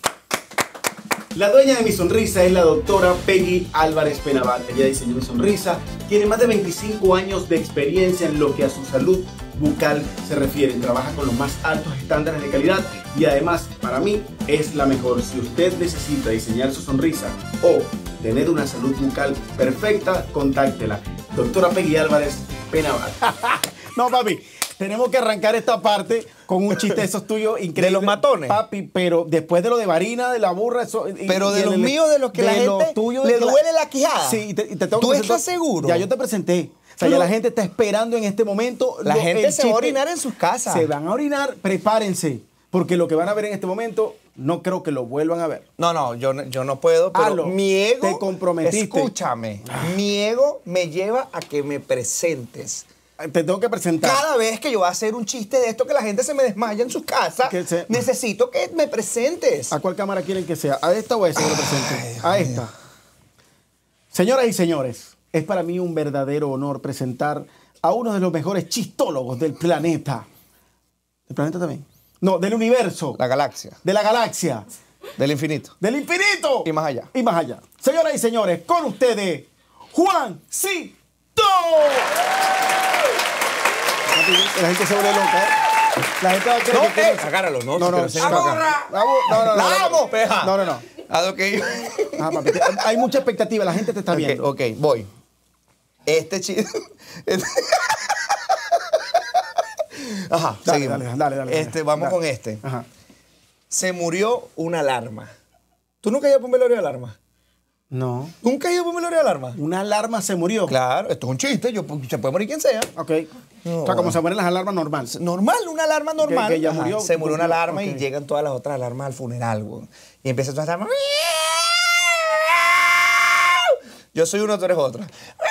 La dueña de mi sonrisa es la doctora Peggy Álvarez Penaval. Ella diseñó mi sonrisa, tiene más de 25 años de experiencia en lo que a su salud bucal se refiere. Trabaja con los más altos estándares de calidad y además, para mí, es la mejor. Si usted necesita diseñar su sonrisa o tener una salud bucal perfecta, contáctela. Doctora Peggy Álvarez Penaval. No, papi, tenemos que arrancar esta parte con un chiste de esos tuyos increíbles. ¿De los matones? Papi, pero después de lo de Varina, de la burra, eso... Pero de los míos, de los que la gente le duele la quijada. Sí, y te tengo ¿Tú que estás presentar- seguro? Ya yo te presenté. O sea, Pero- ya la gente está esperando en este momento. La gente el se va a chiste. orinar en sus casas. Se van a orinar, prepárense. Porque lo que van a ver en este momento, no creo que lo vuelvan a ver. No, yo no puedo, pero Hazlo. mi ego... Te comprometiste. Escúchame, mi ego me lleva a que me presentes. Te tengo que presentar. Cada vez que yo voy a hacer un chiste de esto que la gente se me desmaya en sus casas, necesito que me presentes. ¿A cuál cámara quieren que sea? ¿A esta o a esa que lo presente? A esta. Señoras y señores, es para mí un verdadero honor presentar a uno de los mejores chistólogos del planeta. ¿Del planeta también? No, del universo. La galaxia. De la galaxia. Del infinito. Del infinito. Y más allá. Y más allá. Señoras y señores, con ustedes, Juancito. La gente se vuelve loca, ¿eh? La gente va a creer que... Agárralo, ¿no? No, no, ¡La amo, peja! No, no, no. ¿A lo que yo? Papi, hay mucha expectativa, la gente te está viendo. Ok, voy. Este chiste... Ajá, Dale, seguimos. dale. Vamos Dale. con este. Ajá. Se murió una alarma. ¿Tú nunca has ido por un velorio de alarma? No. ¿Nunca has ido por un velorio de alarma? Una alarma se murió. Claro, esto es un chiste. Se puede morir quien sea. Ok. No. O sea, como se mueren las alarmas normales. Normal, una alarma normal. Que ya Ajá, murió. se murió una alarma Ok. y llegan todas las otras alarmas al funeral, güey. Y empieza toda esta... Yo soy uno, tú eres otro.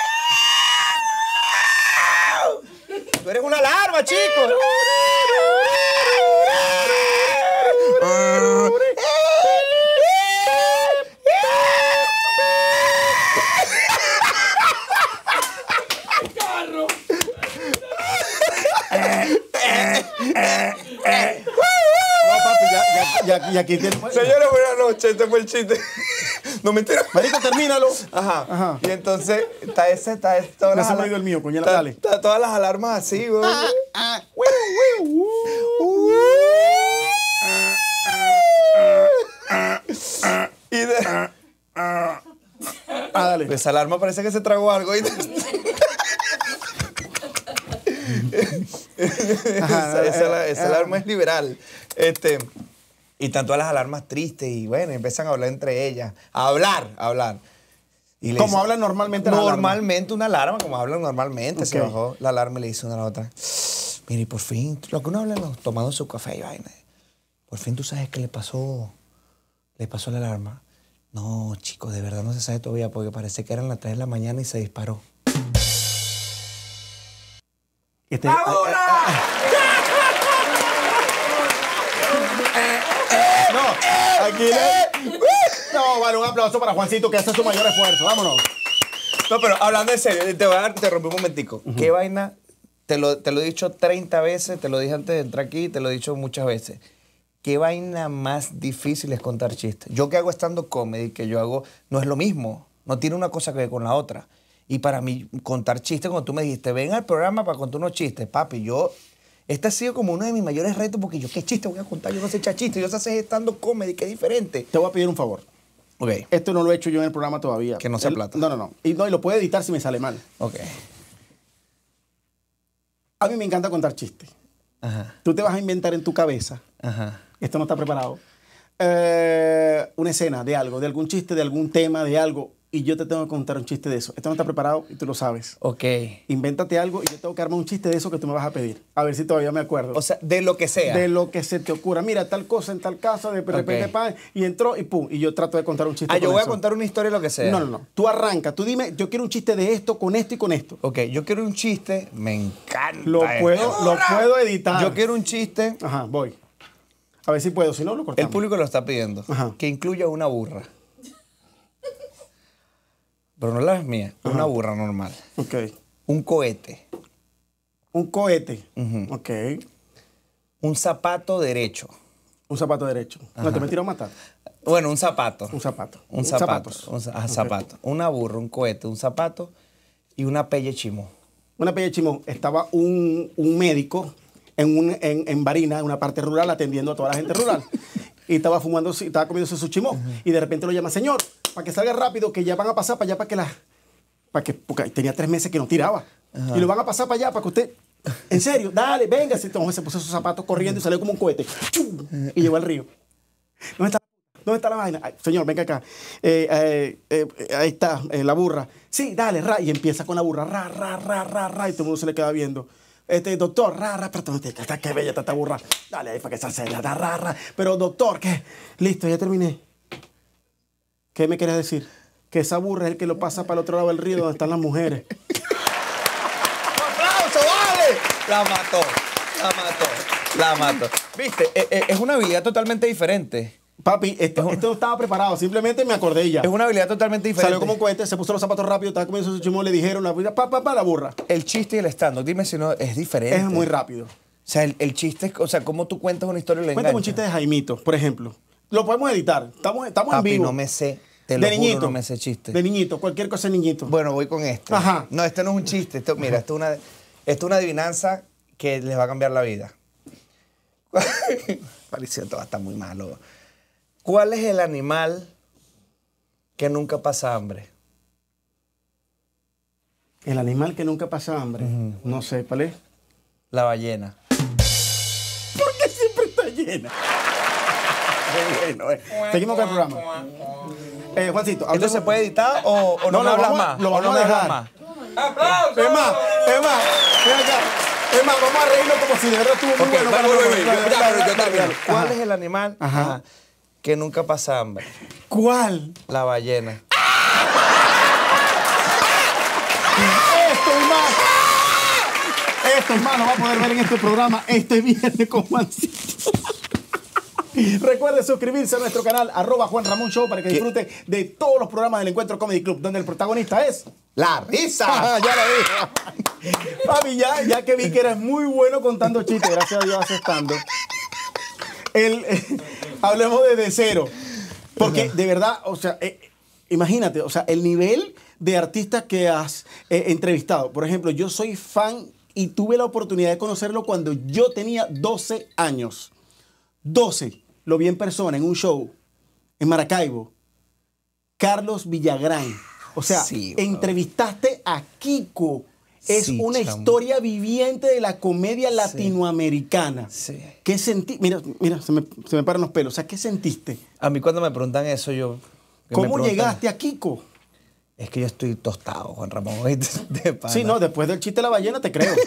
Tú eres una alarma, chico. No, papi, ya aquí tiene... Señores, buenas noches. Este fue el chiste. No, mentira. Marico, termínalo. Ajá. Ajá. Y entonces está todas Me las ha salido el mío, coño, dale. Está todas las alarmas así, güey. Y de... Dale. Esa alarma parece que se tragó algo. Esa alarma es liberal. Y están todas las alarmas tristes y bueno, empiezan a hablar entre ellas. A hablar. Y le Como dice- hablan normalmente las alarmas. Normalmente una alarma, como hablan normalmente. Se Ok. bajó la alarma y le dice una a la otra. Mira, y por fin, lo que uno habla tomando su café y vaina. Por fin tú sabes qué le pasó a la alarma. No, chicos, de verdad no se sabe todavía porque parece que eran las 3 de la mañana y se disparó. Este- No, aquí no, vale, un aplauso para Juancito que hace su mayor esfuerzo. Vámonos. No, pero hablando en serio, te voy a dar, te rompí un momentico. ¿Qué vaina? Te lo he dicho 30 veces, te lo dije antes de entrar aquí, te lo he dicho muchas veces. ¿Qué vaina más difícil es contar chistes? Yo que hago stand-up comedy, que yo hago, no es lo mismo. No tiene una cosa que ver con la otra. Y para mí, contar chistes, cuando tú me dijiste, ven al programa para contar unos chistes, papi, este ha sido como uno de mis mayores retos porque yo, ¿qué chiste voy a contar? Yo no sé echar chistes, yo sé hacer stand-up comedy, que es diferente. Te voy a pedir un favor. Ok. Esto no lo he hecho yo en el programa todavía. Que no sea plata. No. Y lo puedo editar si me sale mal. Ok. A mí me encanta contar chistes. Ajá. Tú te vas a inventar en tu cabeza. Ajá. Esto no está preparado. Una escena de algo, de algún chiste, de algún tema, de algo. Y yo te tengo que contar un chiste de eso. Esto no está preparado y tú lo sabes. Ok. Invéntate algo y yo tengo que armar un chiste de eso que tú me vas a pedir. A ver si todavía me acuerdo. O sea, de lo que sea. De lo que se te ocurra. Mira, tal cosa en tal casa, de repente, Ok. pan, y entró y pum. Y yo trato de contar un chiste. Ah, yo con voy a eso. contar una historia de lo que sea. No. Tú arranca. Tú dime, yo quiero un chiste de esto, con esto y con esto. Ok, yo quiero un chiste. Me encanta. Lo puedo editar. Yo quiero un chiste. Ajá, voy. A ver si puedo, si no lo cortamos. El público lo está pidiendo. Ajá. Que incluya una burra. Pero no la es mía. Una burra normal. Ok. Un cohete. Un cohete. Ujú. Ok. Un zapato derecho. Un zapato derecho. No, te metieron a matar. Bueno, un zapato. Un zapato. Un zapato. Zapatos. Un zapato. Una burra, un cohete, un zapato y una pelle chimó. Una pelle chimón. Estaba un médico en Barina, en una parte rural, atendiendo a toda la gente rural. Y estaba estaba comiéndose su chimón. Y de repente lo llama, señor, para que salga rápido, que ya van a pasar para allá porque tenía 3 meses que no tiraba. Y lo van a pasar para allá para que usted... En serio, dale, venga. Entonces se puso sus zapatos corriendo y salió como un cohete. ¡Chum! Y llegó al río. ¿Dónde está la vaina? Ay, señor, venga acá. Ahí está, la burra. Sí, dale, ra. Y empieza con la burra. Ra. Y todo el mundo se le queda viendo. Doctor, pero qué bella está esta burra. Dale ahí para que se acelere. Ra. Pero doctor, ¿qué? Listo, ya terminé. ¿Qué me quieres decir? Que esa burra es el que lo pasa para el otro lado del río donde están las mujeres. ¡Aplauso, La mató. La mató. Viste, es una habilidad totalmente diferente. Papi, esto no estaba preparado, simplemente me acordé ya. Es una habilidad totalmente diferente. Salió como un cohete, se puso los zapatos rápido, estaba comiendo su chimón, le dijeron la burra. El chiste y el stand-up, dime si no, es diferente. Es muy rápido. O sea, el chiste es, o sea, cómo tú cuentas una historia y la Cuéntame un enganchas. chiste de Jaimito, por ejemplo. Lo podemos editar, estamos Papi, en vivo. no me sé, te lo De juro, niñito. no me sé chiste. De niñito, cualquier cosa de niñito. Bueno, voy con este. Ajá. No, este no es un chiste. Mira, esto es una adivinanza que les va a cambiar la vida. Pareció todo está muy malo. ¿Cuál es el animal que nunca pasa hambre? El animal que nunca pasa hambre. No sé, ¿cuál es? La ballena. Porque siempre está llena. Bueno, seguimos con el programa. Juancito, ¿Esto hablemos- se puede editar o no me hablas más? Lo ¿O vamos no a me hablas dejar. más? Es más, ven acá. Es más, vamos a reírnos como si de verdad estuvo muy Ok, bueno. vale, Dale, voy, dale, ya, dale, pero yo dale, termino. dale. ¿Cuál Ajá. es el animal Ajá. que nunca pasa hambre? ¿Cuál? La ballena. Esto es más, lo va a poder ver en este programa este viernes con Juancito. Recuerde suscribirse a nuestro canal @Juan Ramón Show para que disfrute de todos los programas del Encuentro Comedy Club, donde el protagonista es... ¡La risa! Ah, ya lo vi. Papi, ya que vi que eres muy bueno contando chistes, gracias a Dios aceptando. Hablemos de cero. Porque de verdad, o sea, imagínate, o sea, el nivel de artistas que has entrevistado. Por ejemplo, yo soy fan y tuve la oportunidad de conocerlo cuando yo tenía 12 años. 12. Lo vi en persona en un show en Maracaibo. Carlos Villagrán. O sea, Sí, bro. entrevistaste a Kiko. Es Sí, una chamo. historia viviente de la comedia latinoamericana. Sí. ¿Qué sentí? Mira, se me paran los pelos. O sea, ¿qué sentiste? A mí cuando me preguntan eso, yo... que me ¿Cómo preguntan, llegaste a Kiko? Es que yo estoy tostado, Juan Ramón. De pana. Sí, no, después del chiste de la ballena te creo.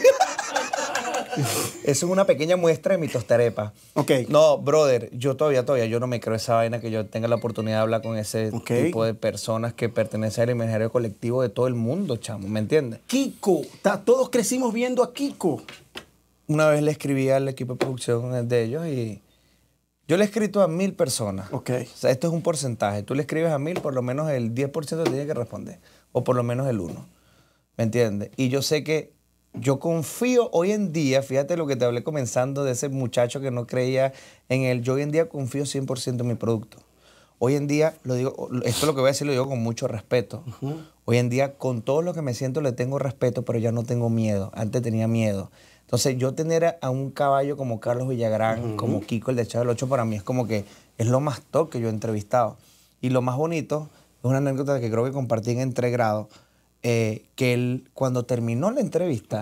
Eso es una pequeña muestra de mi tostarepa. Ok. No, brother, yo todavía, yo no me creo esa vaina que yo tenga la oportunidad de hablar con ese Ok. tipo de personas que pertenecen al imaginario colectivo de todo el mundo, chamo, ¿me entiendes? Kiko. Todos crecimos viendo a Kiko. Una vez le escribí al equipo de producción de ellos y yo le he escrito a 1000 personas. Ok. O sea, esto es un porcentaje. Tú le escribes a 1000, por lo menos el 10% te tiene que responder. O por lo menos el 1. ¿Me entiendes? Y yo sé que yo confío hoy en día, fíjate lo que te hablé comenzando de ese muchacho que no creía en él. Yo hoy en día confío 100% en mi producto. Hoy en día, lo digo, esto lo que voy a decir lo digo con mucho respeto. Hoy en día, con todo lo que me siento, le tengo respeto, pero ya no tengo miedo. Antes tenía miedo. Entonces, yo tener a un caballo como Carlos Villagrán, como Kiko, el de Chavo del 8, para mí es como que es lo más top que yo he entrevistado. Y lo más bonito, es una anécdota que creo que compartí en Entregrado, que él, cuando terminó la entrevista,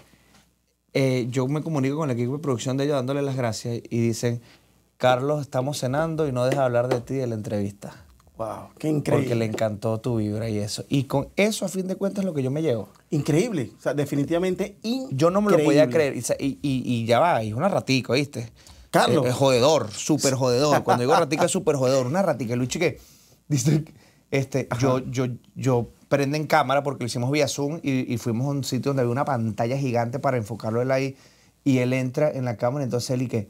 yo me comunico con el equipo de producción de ellos dándole las gracias y dicen, Carlos, estamos cenando y no deja de hablar de ti de la entrevista. Wow, qué increíble. Porque le encantó tu vibra y eso. Y con eso, a fin de cuentas, es lo que yo me llevo. Increíble. O sea, definitivamente increíble. Yo no me lo podía creer. Y ya va, y es una ratica, ¿viste? Carlos. Es jodedor, súper jodedor. Cuando digo ratica, es súper jodedor. Una ratica. Luchi que dice, yo prende en cámara porque lo hicimos vía Zoom y fuimos a un sitio donde había una pantalla gigante para enfocarlo él ahí. Y él entra en la cámara, entonces él y que,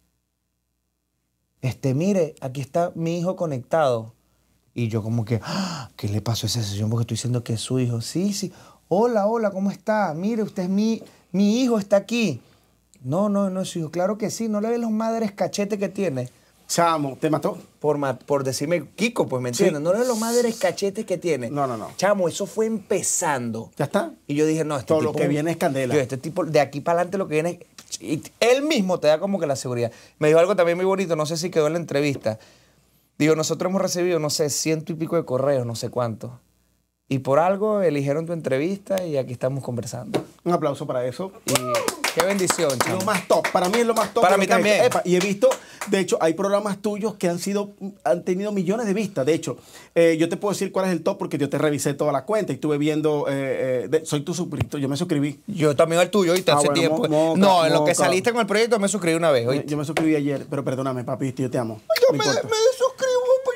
mire, aquí está mi hijo conectado. Y yo como que, ¡ah! ¿Qué le pasó a esa sesión? Porque estoy diciendo que es su hijo. Sí, sí. Hola, ¿cómo está? Mire, usted es mi hijo, está aquí. No es su hijo. Claro que sí. ¿No le ve los madres cachetes que tiene? Chamo, ¿te mató? Por decirme Kiko, pues, ¿me entiendes? Sí. ¿No le ve los madres cachetes que tiene? No. Chamo, eso fue empezando. ¿Ya está? Y yo dije, no, este Todo tipo... lo que viene es candela. Yo, este tipo, de aquí para adelante lo que viene... Y él mismo te da como que la seguridad. Me dijo algo también muy bonito, no sé si quedó en la entrevista. Digo, nosotros hemos recibido, no sé, 100 y pico de correos, no sé cuántos. Y por algo eligieron tu entrevista y aquí estamos conversando. Un aplauso para eso. Y qué bendición, chamo. Lo más top. Para mí es lo más top. Para de lo mí que he también. hecho. Epa, y he visto, de hecho, hay programas tuyos que han tenido millones de vistas. De hecho, yo te puedo decir cuál es el top porque yo te revisé toda la cuenta y estuve viendo, soy tu suscriptor, yo me suscribí. Yo también al tuyo, ¿oíste? Hace bueno, tiempo. moca, No, en lo que moca. saliste con el proyecto me suscribí una vez, ¿oíste? Yo me suscribí ayer, pero perdóname, papi, yo te amo. Yo No me importa. desuscribo, pues yo sí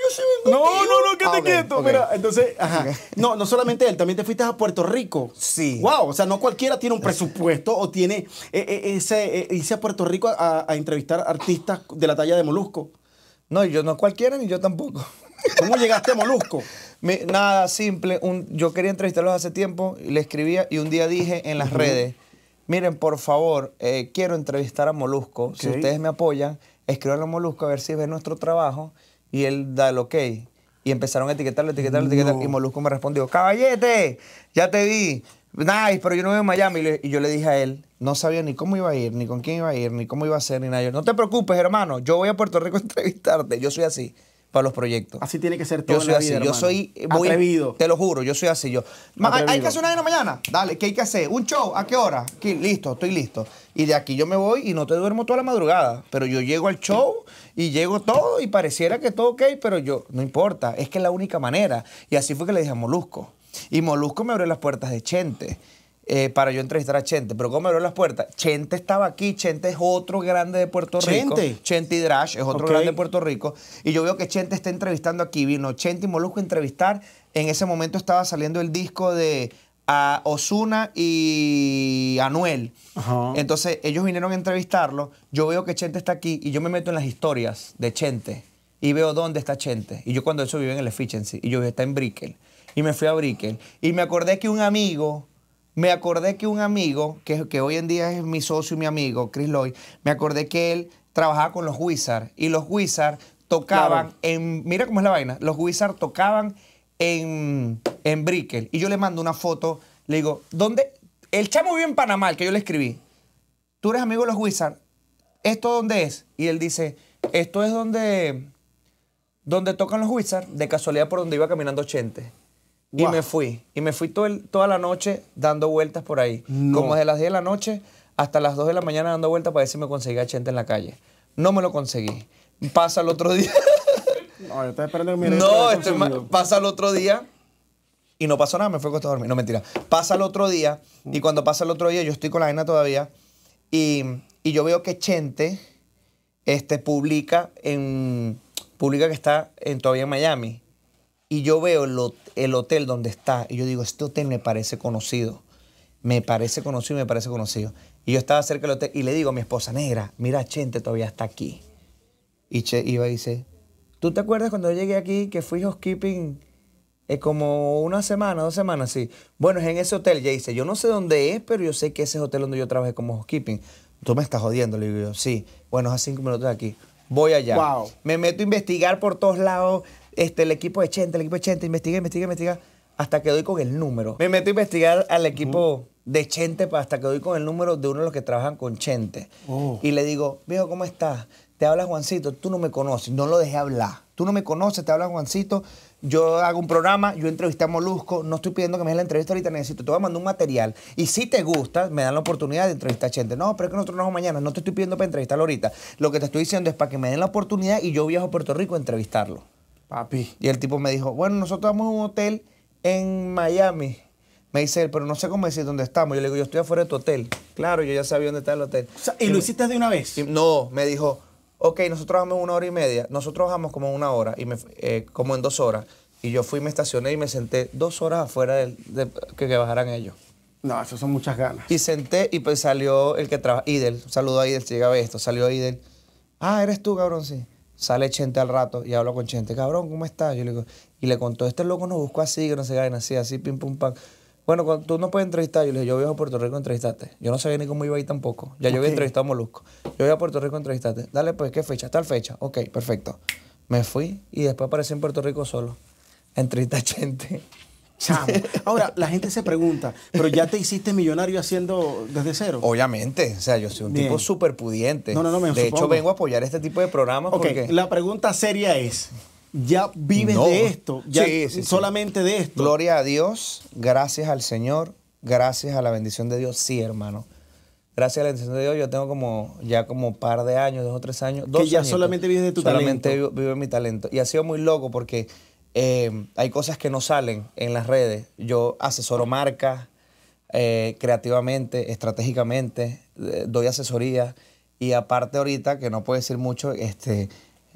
No, quédate Ok, quieto. ok. Mira, entonces, ajá. No, no solamente él, también te fuiste a Puerto Rico. Sí. Wow, o sea, no cualquiera tiene un presupuesto o tiene irse a Puerto Rico a entrevistar artistas de la talla de Molusco. No, yo no cualquiera ni yo tampoco. ¿Cómo llegaste a Molusco? Nada, simple. Yo quería entrevistarlos hace tiempo y le escribía y un día dije en las redes, miren, por favor, quiero entrevistar a Molusco. Si Ok. ustedes me apoyan, escriban a Molusco a ver si ven nuestro trabajo y él da el ok. Y empezaron a etiquetarlo No. y Molusco me respondió, caballete, ya te vi. Nice, pero yo no vivo en Miami. Y yo le dije a él, no sabía ni cómo iba a ir, ni con quién iba a ir, ni cómo iba a ser, ni nada. Yo, no te preocupes, hermano, yo voy a Puerto Rico a entrevistarte. Yo soy así para los proyectos. Así tiene que ser todo Yo en soy la así, vida, yo hermano. soy Atrevido. Te lo juro, yo soy así. Hay Atrevido. que hacer una vaina mañana. Dale, ¿qué hay que hacer? ¿Un show? ¿A qué hora? Aquí, listo, estoy listo. Y de aquí yo me voy y no te duermo toda la madrugada. Pero yo llego al show y llego todo y pareciera que todo ok, pero yo, no importa, es que es la única manera. Y así fue que le dije a Molusco. Y Molusco me abrió las puertas de Chente. Para yo entrevistar a Chente. Pero ¿cómo me abrió las puertas? Chente estaba aquí. Chente es otro grande de Puerto Rico. Chente. Chente y Drash es otro Ok. grande de Puerto Rico. Y yo veo que Chente está entrevistando aquí. Vino Chente y Molusco a entrevistar. En ese momento estaba saliendo el disco de Ozuna y Anuel. Ajá. Entonces ellos vinieron a entrevistarlo. Yo veo que Chente está aquí y yo me meto en las historias de Chente y veo dónde está Chente. Y yo cuando eso vive en el Efficiency y yo está en Brickell. Y me fui a Brickell. Y me acordé que un amigo, que hoy en día es mi socio y mi amigo, Chris Lloyd, me acordé que él trabajaba con los Wizards. Y los Wizards tocaban Claro. mira cómo es la vaina, los Wizards tocaban en Brickell. Y yo le mando una foto, le digo, ¿dónde? El chamo vive en Panamá, el que yo le escribí. Tú eres amigo de los Wizards, ¿esto dónde es? Y él dice, esto es donde tocan los Wizards, de casualidad por donde iba caminando Chente. Wow. Y me fui toda la noche dando vueltas por ahí. No. Como de las 10 de la noche hasta las 2 de la mañana dando vueltas para ver si me conseguía a Chente en la calle. No me lo conseguí. Pasa el otro día. No, yo estaba esperando que me No, consumido. pasa el otro día y no pasó nada, me fue a acostar a dormir. No, mentira. Pasa el otro día y cuando pasa el otro día yo estoy con la vaina todavía y yo veo que Chente publica que está todavía en Miami. Y yo veo el hotel donde está y yo digo, este hotel me parece conocido. Me parece conocido. Y yo estaba cerca del hotel y le digo a mi esposa, negra, mira, Chente todavía está aquí. Y iba y dice, ¿tú te acuerdas cuando yo llegué aquí que fui housekeeping como una semana, 2 semanas? Sí. Bueno, es en ese hotel. Ya dice, yo no sé dónde es, pero yo sé que ese es el hotel donde yo trabajé como housekeeping. Tú me estás jodiendo, le digo yo. Sí. Bueno, es a 5 minutos de aquí. Voy allá. Wow. Me meto a investigar por todos lados el equipo de Chente, investigué, hasta que doy con el número. Me meto a investigar al equipo de Chente hasta que doy con el número de uno de los que trabajan con Chente. Oh. Y le digo, viejo, ¿cómo estás? Te habla Juancito, tú no me conoces, no lo dejé hablar. Tú no me conoces, te habla Juancito, yo hago un programa, yo entrevisté a Molusco, no estoy pidiendo que me des la entrevista ahorita, necesito, te voy a mandar un material. Y si te gusta, me dan la oportunidad de entrevistar a Chente. No, pero es que nosotros no vamos mañana, no te estoy pidiendo para entrevistarlo ahorita. Lo que te estoy diciendo es para que me den la oportunidad y yo viajo a Puerto Rico a entrevistarlo. Papi. Y el tipo me dijo, bueno, nosotros vamos a un hotel en Miami. Me dice él, pero no sé cómo decir dónde estamos. Yo le digo, yo estoy afuera de tu hotel. Claro, yo ya sabía dónde está el hotel. O sea, ¿y lo hiciste de una vez? No, me dijo, ok, nosotros vamos 1 hora y media. Nosotros bajamos como 1 hora, como en 2 horas. Y yo fui, me estacioné y me senté 2 horas afuera que bajaran ellos. No, eso son muchas ganas. Y senté y pues salió el que trabaja, Idel. Saludo a Idel, si llega a ver esto. Salió Idel. Ah, ¿eres tú, cabrón? Sí. Sale Chente al rato y hablo con Chente. Cabrón, ¿cómo estás? Yo le digo, y le contó, este loco nos buscó así, que no se caen así, pim, pum, pam. Bueno, cuando tú no puedes entrevistar, yo le dije, yo viajo a Puerto Rico a entrevistarte. Yo no sabía ni cómo iba a ir tampoco. Ya yo había entrevistado a Molusco. Yo voy a Puerto Rico a entrevistarte. Dale, pues, ¿qué fecha? Tal fecha. Ok, perfecto. Me fui y después aparecí en Puerto Rico solo. A entrevistar a Chente. Chamo. Ahora, la gente se pregunta, ¿pero ya te hiciste millonario haciendo desde cero? Obviamente. O sea, yo soy un Bien. tipo súper pudiente. No, me de hecho, supongo. vengo a apoyar este tipo de programas Ok, porque... la pregunta seria es, ¿ya vives No. de esto? ¿Ya Sí. solamente de esto? Gloria a Dios, gracias al Señor, gracias a la bendición de Dios. Sí, hermano. Gracias a la bendición de Dios, yo tengo como par de años, 2 o 3 años. Que ya solamente vives de tu solamente talento. vivo de mi talento. Y ha sido muy loco porque hay cosas que no salen en las redes. Yo asesoro marcas creativamente, estratégicamente, doy asesoría. Y aparte ahorita, que no puedo decir mucho,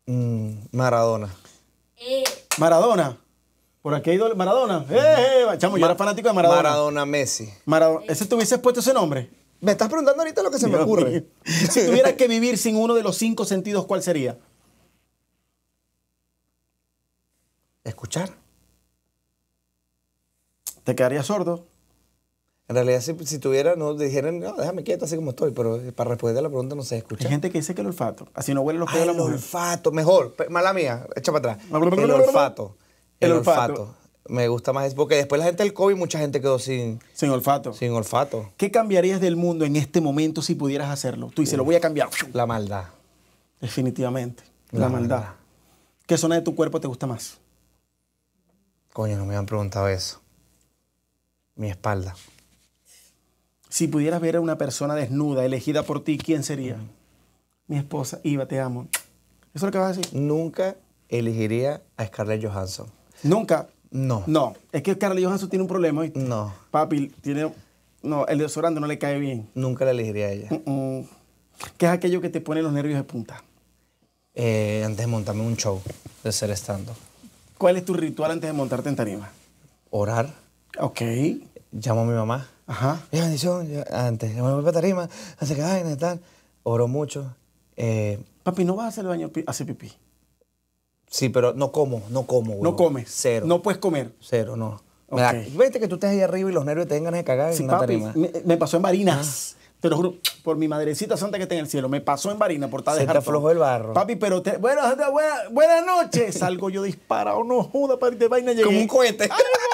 Maradona. Maradona. Por aquí hay Maradona. Chamo, yo era fanático de Maradona. Maradona, Messi. ¿Ese te hubieses puesto ese nombre? Me estás preguntando ahorita lo que se me ocurre. Si tuvieras que vivir sin uno de los 5 sentidos, ¿cuál sería? Escuchar. ¿Te quedarías sordo? En realidad, si tuviera, no dijeran, no, déjame quieto así como estoy, pero para responder a la pregunta no sé escuchar. Hay gente que dice que el olfato, así no huele los pedos de la El mujer. olfato, mejor. Mala mía, echa para atrás. El olfato. El olfato. Me gusta más, porque después la gente del COVID, mucha gente quedó sin olfato. Sin olfato. ¿Qué cambiarías del mundo en este momento si pudieras hacerlo? Tú dices, lo voy a cambiar. La maldad. Definitivamente. La maldad. ¿Qué zona de tu cuerpo te gusta más? Coño, no me han preguntado eso. Mi espalda. Si pudieras ver a una persona desnuda, elegida por ti, ¿quién sería? Mi esposa, Iva, te amo. ¿Eso es lo que vas a decir? Nunca elegiría a Scarlett Johansson. ¿Nunca? No. No, es que Scarlett Johansson tiene un problema, ¿viste? No. Papi, no, el desodorante no le cae bien. Nunca le elegiría a ella. ¿Qué es aquello que te pone los nervios de punta? Antes de montarme un show, de ser stand-up. ¿Cuál es tu ritual antes de montarte en tarima? Orar. Ok. Llamo a mi mamá. Ajá. Bendición. Antes, me voy para tarima, hace que vaina y tal. Oro mucho. Papi, ¿no vas a hacer el baño a hacer pipí? Sí, pero no como, güey. No comes. Cero. No puedes comer. Cero, no. Ok. Vete que tú estés ahí arriba y los nervios te den ganas de cagar Sí, en una papi, tarima. me pasó en Barinas. Te lo juro, por mi madrecita santa que está en el cielo. Me pasó en Barinas por estar Se te aflojó el barro. Papi, pero buenas noches. Salgo yo disparado, no joda, para de vaina llegué. Como un cohete.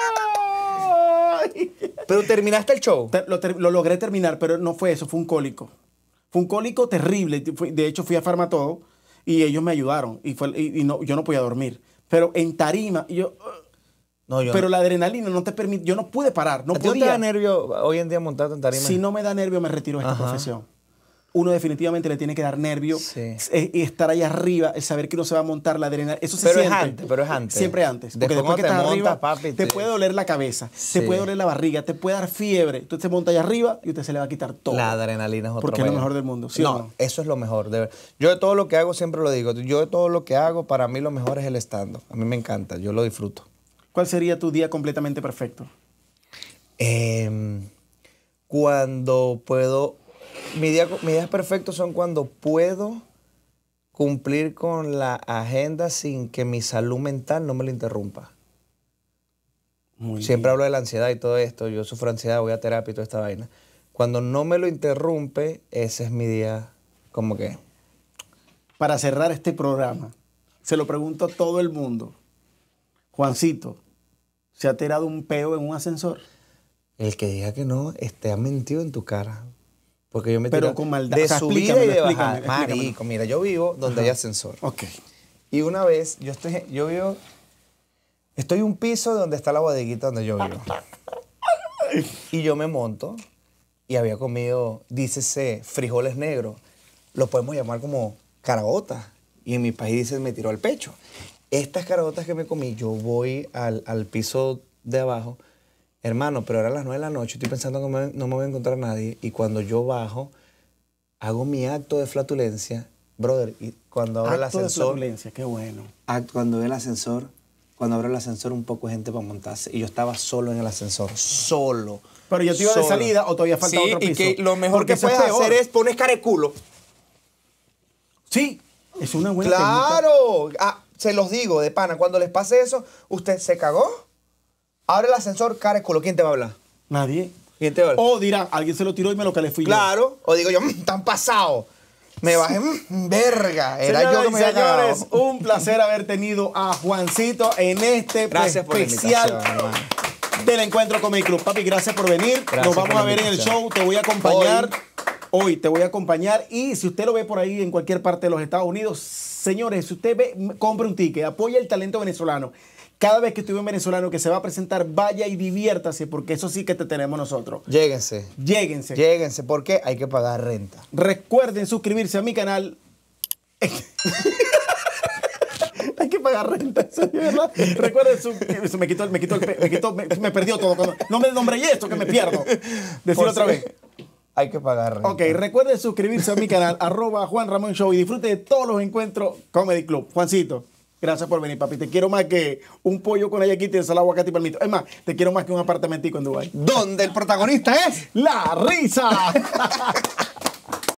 ¡Ay! Pero terminaste el show. Lo logré terminar, pero no fue eso, fue un cólico. Fue un cólico terrible. De hecho, fui a Farmatodo y ellos me ayudaron. Yo no podía dormir. Pero en tarima, pero la adrenalina no te permite. Yo no pude parar, no ¿A ti no te podía. da nervio hoy en día montarte en tarima? Si no me da nervio, me retiro de esta profesión. Uno definitivamente le tiene que dar nervio y estar ahí arriba, el saber que uno se va a montar la adrenalina. Eso se siente. Pero es antes. Siempre antes. Porque Después después que te estás montas, arriba, papi, te puede doler la cabeza, Sí. te puede doler la barriga, te puede dar fiebre. Usted se monta allá arriba y usted se le va a quitar todo. La adrenalina es otro Porque es lo rollo. mejor del mundo, ¿sí o no? Eso es lo mejor. Yo de todo lo que hago siempre lo digo. Yo de todo lo que hago, para mí lo mejor es el stand-up. A mí me encanta, yo lo disfruto. ¿Cuál sería tu día completamente perfecto? Cuando puedo... Mis días perfectos son cuando puedo cumplir con la agenda sin que mi salud mental no me lo interrumpa. Siempre hablo de la ansiedad y todo esto. Yo sufro ansiedad, voy a terapia y toda esta vaina. Cuando no me lo interrumpe, ese es mi día como que... Para cerrar este programa, se lo pregunto a todo el mundo. Juancito, ¿se ha tirado un peo en un ascensor? El que diga que no, ha mentido en tu cara. Porque yo me Pero tiro con maldad. de O sea, subida y de explícamelo, bajada. explícamelo. Marico, mira, yo vivo donde hay ascensor. Ok. Y una vez, estoy en un piso donde está la bodeguita donde yo vivo. Y yo me monto y había comido, dícese, frijoles negros. Los podemos llamar como caraotas. Y en mi país dicen, me tiró al pecho. Estas caraotas que me comí, yo voy al piso de abajo. Hermano, pero eran las 9 de la noche, estoy pensando que no me voy a encontrar a nadie. Y cuando yo bajo, hago mi acto de flatulencia. Brother, y cuando abro el Acto de ascensor... flatulencia, qué bueno. Cuando abro el ascensor, un poco de gente para montarse. Y yo estaba solo en el ascensor, solo. Pero yo te iba de Solo. salida o todavía falta otro piso. Y que lo mejor Porque que eso es puedes peor. hacer es poner cara de culo. Sí, es una buena técnica. ¡Claro! Se los digo, de pana, cuando les pase eso, usted se cagó, abre el ascensor, cara de culo. ¿Quién te va a hablar? Nadie. ¿Quién te va a hablar? O dirán, alguien se lo tiró y me lo que le fui yo. Claro. O digo yo, están pasados. Me bajé, verga. Era Señoras yo que y me había señores, cagado. un placer haber tenido a Juancito en este Gracias por la especial invitación, hermano. del Encuentro Comedy Club. Papi, gracias por venir. Gracias Nos vamos por la a ver en el invitación. show. Te voy a acompañar. Hoy te voy a acompañar. Y si usted lo ve por ahí en cualquier parte de los Estados Unidos, señores, si usted ve, compre un ticket, apoya el talento venezolano. Cada vez que estuve en venezolano que se va a presentar, vaya y diviértase, porque eso sí que te tenemos nosotros. Lléguense. Lléguense. Lléguense, porque hay que pagar renta. Recuerden suscribirse a mi canal. Hay que pagar renta, eso es verdad. Recuerden suscribirse. Me perdió todo. No me nombré esto, que me pierdo. Decirlo otra vez. hay que pagar renta. Ok, recuerde suscribirse a mi canal, @Juan Ramón Show, y disfrute de todos los encuentros Comedy Club. Juancito, gracias por venir, papi. Te quiero más que un pollo con ayaquita, ensalada, aguacate y palmito. Es más, te quiero más que un apartamentico en Dubái. Donde el protagonista es ¡La risa!